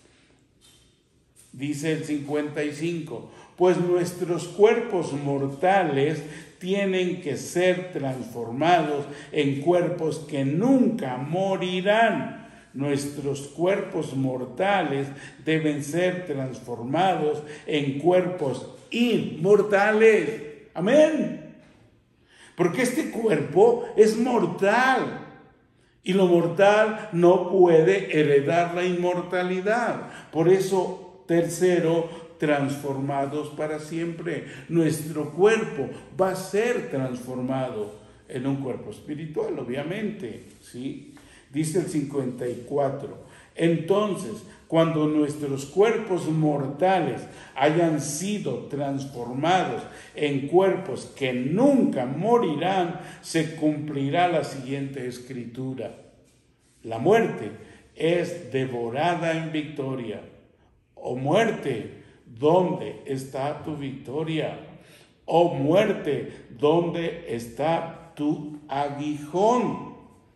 Dice el cincuenta y cinco, pues nuestros cuerpos mortales tienen que ser transformados en cuerpos que nunca morirán. Nuestros cuerpos mortales deben ser transformados en cuerpos inmortales. Amén. Porque este cuerpo es mortal. Y lo mortal no puede heredar la inmortalidad. Por eso, tercero, transformados para siempre. Nuestro cuerpo va a ser transformado en un cuerpo espiritual, obviamente, ¿sí? Dice el cincuenta y cuatro. Entonces, cuando nuestros cuerpos mortales hayan sido transformados en cuerpos que nunca morirán, se cumplirá la siguiente escritura. La muerte es devorada en victoria. Oh muerte, ¿dónde está tu victoria? Oh muerte, ¿dónde está tu aguijón?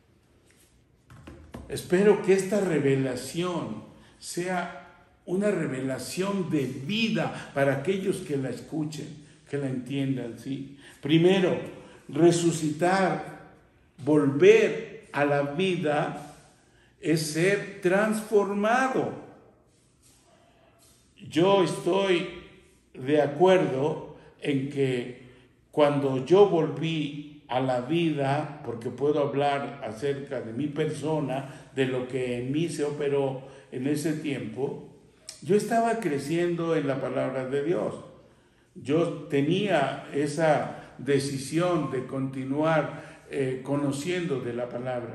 Espero que esta revelación sea una revelación de vida para aquellos que la escuchen, que la entiendan, ¿sí? Primero, resucitar, volver a la vida, es ser transformado. Yo estoy de acuerdo en que cuando yo volví a la vida, porque puedo hablar acerca de mi persona, de lo que en mí se operó en ese tiempo, yo estaba creciendo en la palabra de Dios. Yo tenía esa decisión de continuar eh, conociendo de la palabra.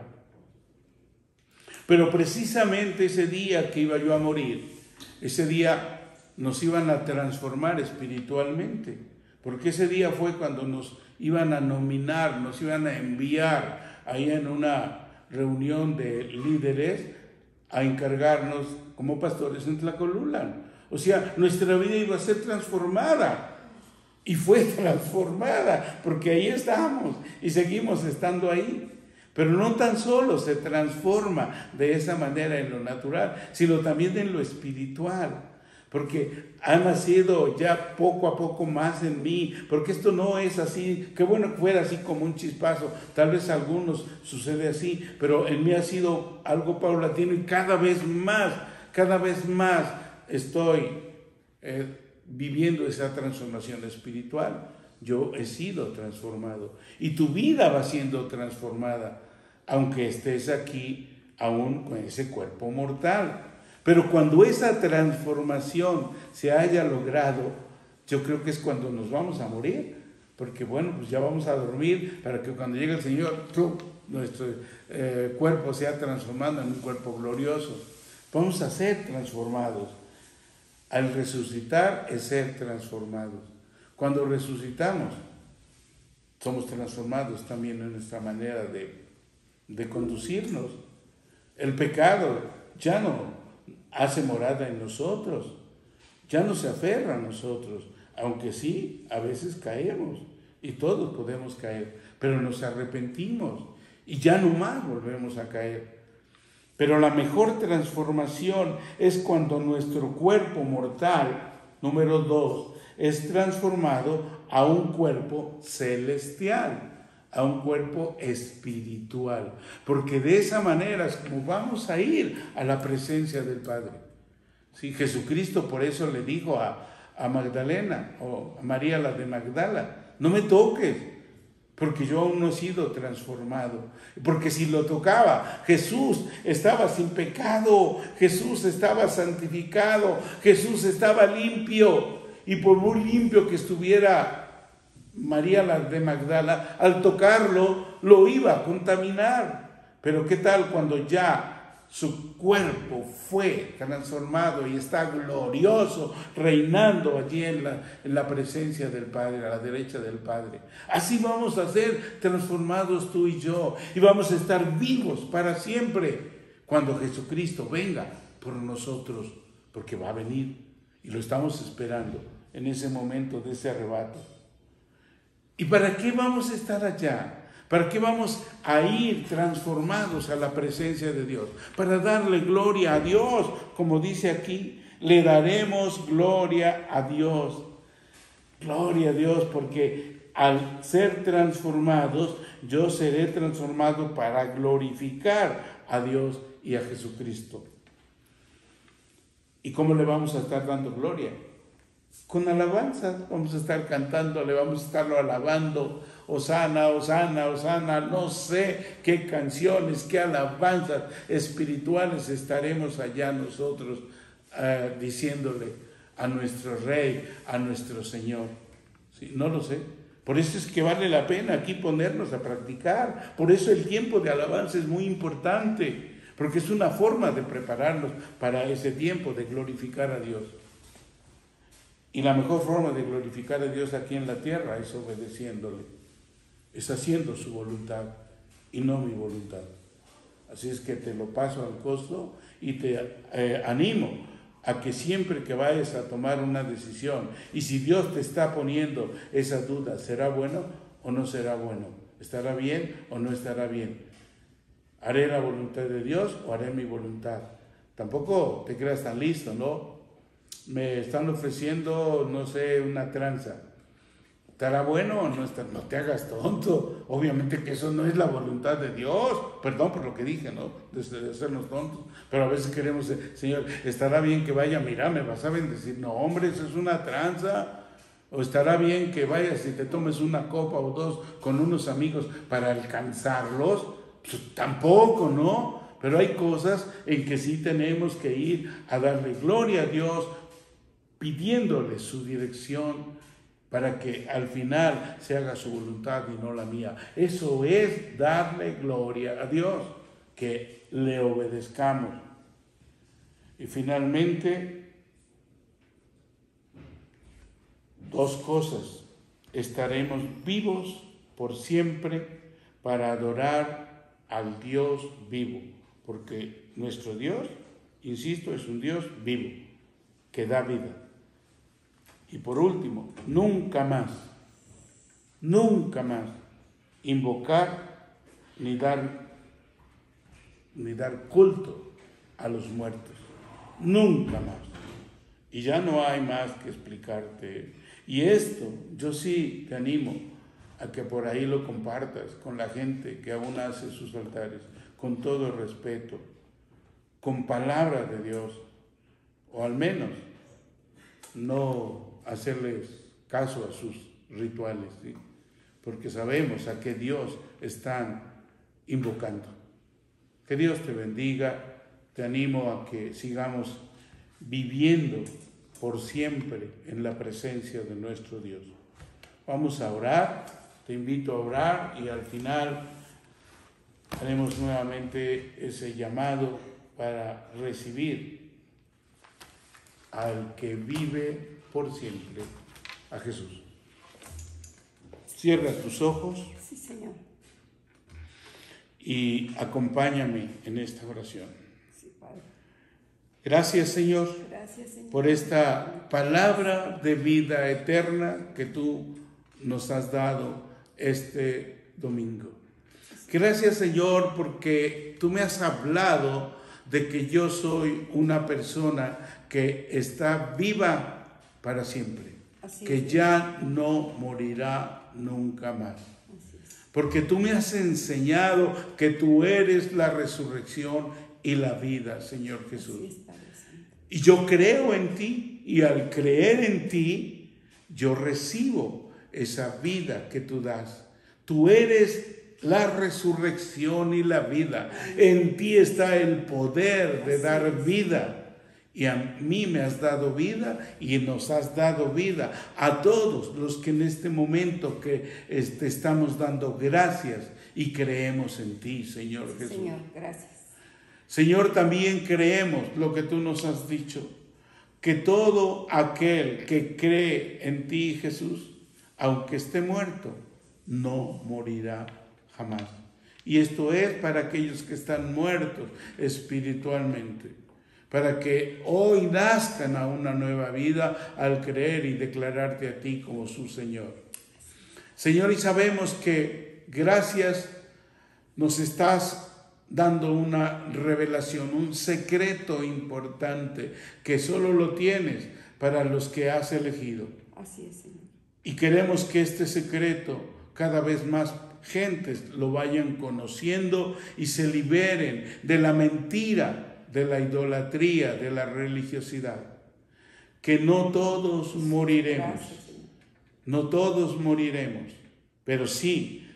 Pero precisamente ese día que iba yo a morir, ese día nos iban a transformar espiritualmente, porque ese día fue cuando nos iban a nominar, nos iban a enviar ahí en una reunión de líderes a encargarnos como pastores en Tlacolula. O sea, nuestra vida iba a ser transformada, y fue transformada, porque ahí estamos y seguimos estando ahí. Pero no tan solo se transforma de esa manera en lo natural, sino también en lo espiritual, porque ha nacido ya poco a poco más en mí, porque esto no es así, qué bueno que fuera así como un chispazo, tal vez a algunos sucede así, pero en mí ha sido algo paulatino y cada vez más, cada vez más estoy eh, viviendo esa transformación espiritual. Yo he sido transformado y tu vida va siendo transformada, aunque estés aquí aún con ese cuerpo mortal. Pero cuando esa transformación se haya logrado, yo creo que es cuando nos vamos a morir, porque bueno, pues ya vamos a dormir para que cuando llegue el Señor, ¡tum!, nuestro eh, cuerpo sea transformado en un cuerpo glorioso. Vamos a ser transformados. Al resucitar es ser transformados. Cuando resucitamos, somos transformados también en nuestra manera de, de conducirnos. El pecado ya no hace morada en nosotros, ya no se aferra a nosotros, aunque sí, a veces caemos, y todos podemos caer, pero nos arrepentimos, y ya no más volvemos a caer. Pero la mejor transformación es cuando nuestro cuerpo mortal, número dos, es transformado a un cuerpo celestial, a un cuerpo espiritual, porque de esa manera es como vamos a ir a la presencia del Padre. Sí, Jesucristo por eso le dijo a, a Magdalena, o a María la de Magdala, no me toques, porque yo aún no he sido transformado. Porque si lo tocaba, Jesús estaba sin pecado, Jesús estaba santificado, Jesús estaba limpio, y por muy limpio que estuviera María la de Magdala, al tocarlo lo iba a contaminar. Pero ¿qué tal cuando ya su cuerpo fue transformado y está glorioso, reinando allí en la, en la presencia del Padre, a la derecha del Padre? Así vamos a ser transformados tú y yo, y vamos a estar vivos para siempre cuando Jesucristo venga por nosotros, porque va a venir y lo estamos esperando en ese momento de ese arrebato. ¿Y para qué vamos a estar allá? ¿Para qué vamos a ir transformados a la presencia de Dios? Para darle gloria a Dios, como dice aquí, le daremos gloria a Dios. Gloria a Dios, porque al ser transformados, yo seré transformado para glorificar a Dios y a Jesucristo. ¿Y cómo le vamos a estar dando gloria? Con alabanza, vamos a estar cantándole, vamos a estarlo alabando, Hosana, Hosana, Hosana, no sé qué canciones, qué alabanzas espirituales estaremos allá nosotros uh, diciéndole a nuestro Rey, a nuestro Señor. ¿Sí? No lo sé. Por eso es que vale la pena aquí ponernos a practicar. Por eso el tiempo de alabanza es muy importante, porque es una forma de prepararnos para ese tiempo de glorificar a Dios. Y la mejor forma de glorificar a Dios aquí en la tierra es obedeciéndole, es haciendo su voluntad y no mi voluntad. Así es que te lo paso al costo y te eh, animo a que siempre que vayas a tomar una decisión, y si Dios te está poniendo esa duda, ¿será bueno o no será bueno? ¿Estará bien o no estará bien? ¿Haré la voluntad de Dios o haré mi voluntad? Tampoco te creas tan listo, ¿no? Me están ofreciendo, no sé, una tranza. ¿Estará bueno o no está? No te hagas tonto. Obviamente que eso no es la voluntad de Dios. Perdón por lo que dije, ¿no? De, de hacernos tontos. Pero a veces queremos, Señor, ¿estará bien que vaya? Mira, me vas a bendecir. No, hombre, eso es una tranza. O estará bien que vayas y te tomes una copa o dos con unos amigos para alcanzarlos. Pues, tampoco, ¿no? Pero hay cosas en que sí tenemos que ir a darle gloria a Dios, pidiéndole su dirección, para que al final se haga su voluntad y no la mía. Eso es darle gloria a Dios, que le obedezcamos. Y finalmente, dos cosas. Estaremos vivos por siempre para adorar al Dios vivo, porque nuestro Dios, insisto, es un Dios vivo, que da vida. Y por último, nunca más, nunca más invocar ni dar, ni dar culto a los muertos. Nunca más. Y ya no hay más que explicarte. Y esto, yo sí te animo a que por ahí lo compartas con la gente que aún hace sus altares, con todo el respeto, con palabra de Dios, o al menos no hacerles caso a sus rituales, ¿sí? Porque sabemos a qué Dios están invocando. Que Dios te bendiga, te animo a que sigamos viviendo por siempre en la presencia de nuestro Dios. Vamos a orar, te invito a orar y al final haremos nuevamente ese llamado para recibir al que vive por siempre, a Jesús. Cierra tus ojos. Sí, Señor. Y acompáñame en esta oración. Sí, Padre. Gracias, Señor, Gracias, Señor, por esta palabra de vida eterna que tú nos has dado este domingo. Gracias, Señor, porque tú me has hablado de que yo soy una persona que está viva para siempre, así que es, ya no morirá nunca más. Porque tú me has enseñado que tú eres la resurrección y la vida, Señor Jesús. Es, y yo creo en ti, y al creer en ti, yo recibo esa vida que tú das. Tú eres la resurrección y la vida. En ti está el poder de dar vida. Y a mí me has dado vida y nos has dado vida a todos los que en este momento que este, estamos dando gracias y creemos en ti, Señor sí, Jesús. Señor, gracias. Señor, también creemos lo que tú nos has dicho, que todo aquel que cree en ti, Jesús, aunque esté muerto, no morirá jamás. Y esto es para aquellos que están muertos espiritualmente, para que hoy nazcan a una nueva vida al creer y declararte a ti como su Señor. Señor, y sabemos que gracias nos estás dando una revelación, un secreto importante que solo lo tienes para los que has elegido. Así es, Señor. Y queremos que este secreto cada vez más gentes lo vayan conociendo y se liberen de la mentira, de la idolatría, de la religiosidad. Que no todos moriremos. Gracias, no todos moriremos, pero sí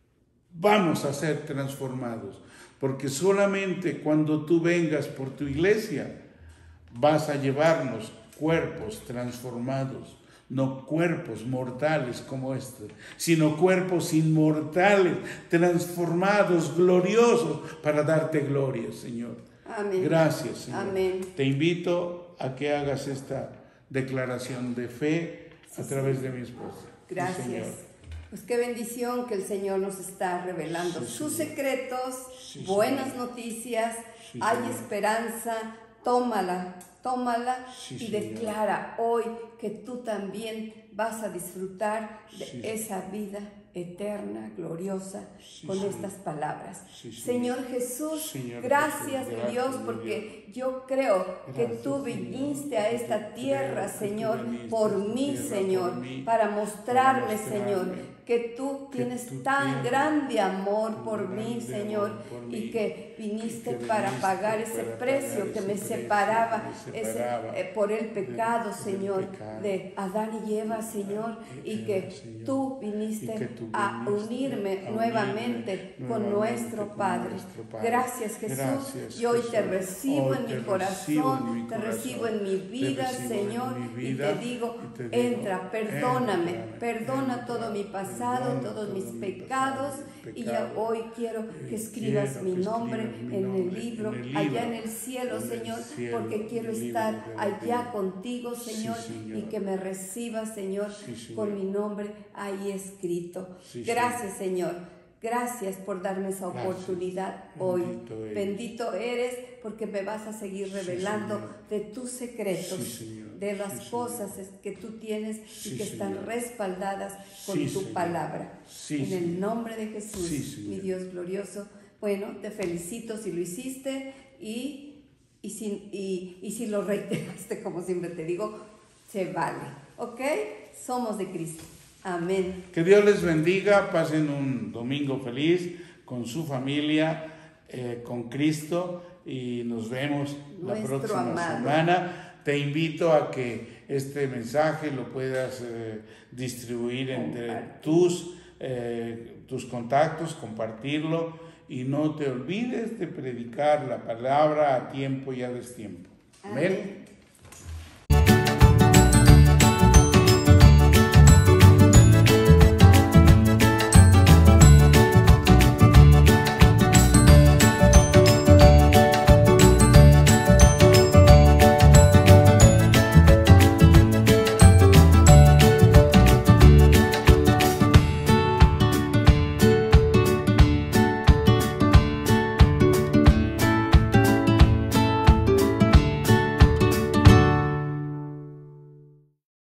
vamos a ser transformados. Porque solamente cuando tú vengas por tu iglesia vas a llevarnos cuerpos transformados, no cuerpos mortales como este, sino cuerpos inmortales, transformados, gloriosos, para darte gloria, Señor. Amén. Gracias, Señor. Amén. Te invito a que hagas esta declaración de fe sí, a través de mi esposa. Gracias. Pues qué bendición que el Señor nos está revelando sí, sus secretos, sí, buenas sí. noticias, sí, hay sí. esperanza, tómala, tómala Sí, y Señor. declara hoy que tú también vas a disfrutar de Sí. esa vida eterna, gloriosa, Sí, con Señor. estas palabras. Sí, Señor. Señor Jesús, Señor gracias, Jesús, mi gracias, Dios, mi porque yo creo que Gracias, tú Señor, viniste a porque esta creo tierra, que tú Señor, viniste a por esta mí, tierra, Señor, por mí, para mostrarme, para mostrarme Señor, que tú que tienes tú tan tienes grande amor tan por mí, grande Señor, amor por mí, y que viniste y que para viniste pagar ese para precio pagar que ese me precio separaba, que me ese, separaba eh, por el pecado, por el Señor, pecado. de Adán y Eva, Señor, y Eva, que Señor, tú viniste y que tú a viniste unirme a nuevamente unirme con nuevamente nuestro con Padre. nuestro Padre. Gracias, Jesús. Gracias, Y hoy te Jesús. recibo Hoy en te mi recibo corazón, en mi te corazón. recibo en mi Te vida, recibo en Señor, mi y vida, te digo, y te digo, entra, perdóname, entra, perdona entra, todo mi pasado, perdona todos todo mis mi pecados, pasado, mi y ya pecado. hoy quiero Eh, que escribas quiero mi que nombre escribas mi en el nombre libro, en el allá libro, en el cielo, en el Señor, cielo, porque quiero en el libro estar de la allá vida. contigo, Sí, Señor, Señor. y que me recibas, Señor, Sí, Señor. con mi nombre ahí escrito. Sí, Gracias, Señor. Gracias por darme esa Gracias. oportunidad hoy. Bendito eres. Bendito eres porque me vas a seguir revelando Señor. de tus secretos, Sí, Señor. de las Sí, Señor. cosas es- que tú tienes Sí, y que están Señor. respaldadas con Sí, tu Señor. palabra. Sí, en el Señor. nombre de Jesús, Sí, Señor. mi Dios glorioso. Bueno, te felicito si lo hiciste y, y, si, y, y si lo reiteraste, como siempre te digo, se vale. ¿Ok? Somos de Cristo. Amén. Que Dios les bendiga, pasen un domingo feliz con su familia, eh, con Cristo, y nos vemos la Nuestro próxima amado. semana. Te invito a que este mensaje lo puedas eh, distribuir entre Compartir. tus, eh, tus contactos, compartirlo, y no te olvides de predicar la palabra a tiempo y a destiempo. Amén. Amén.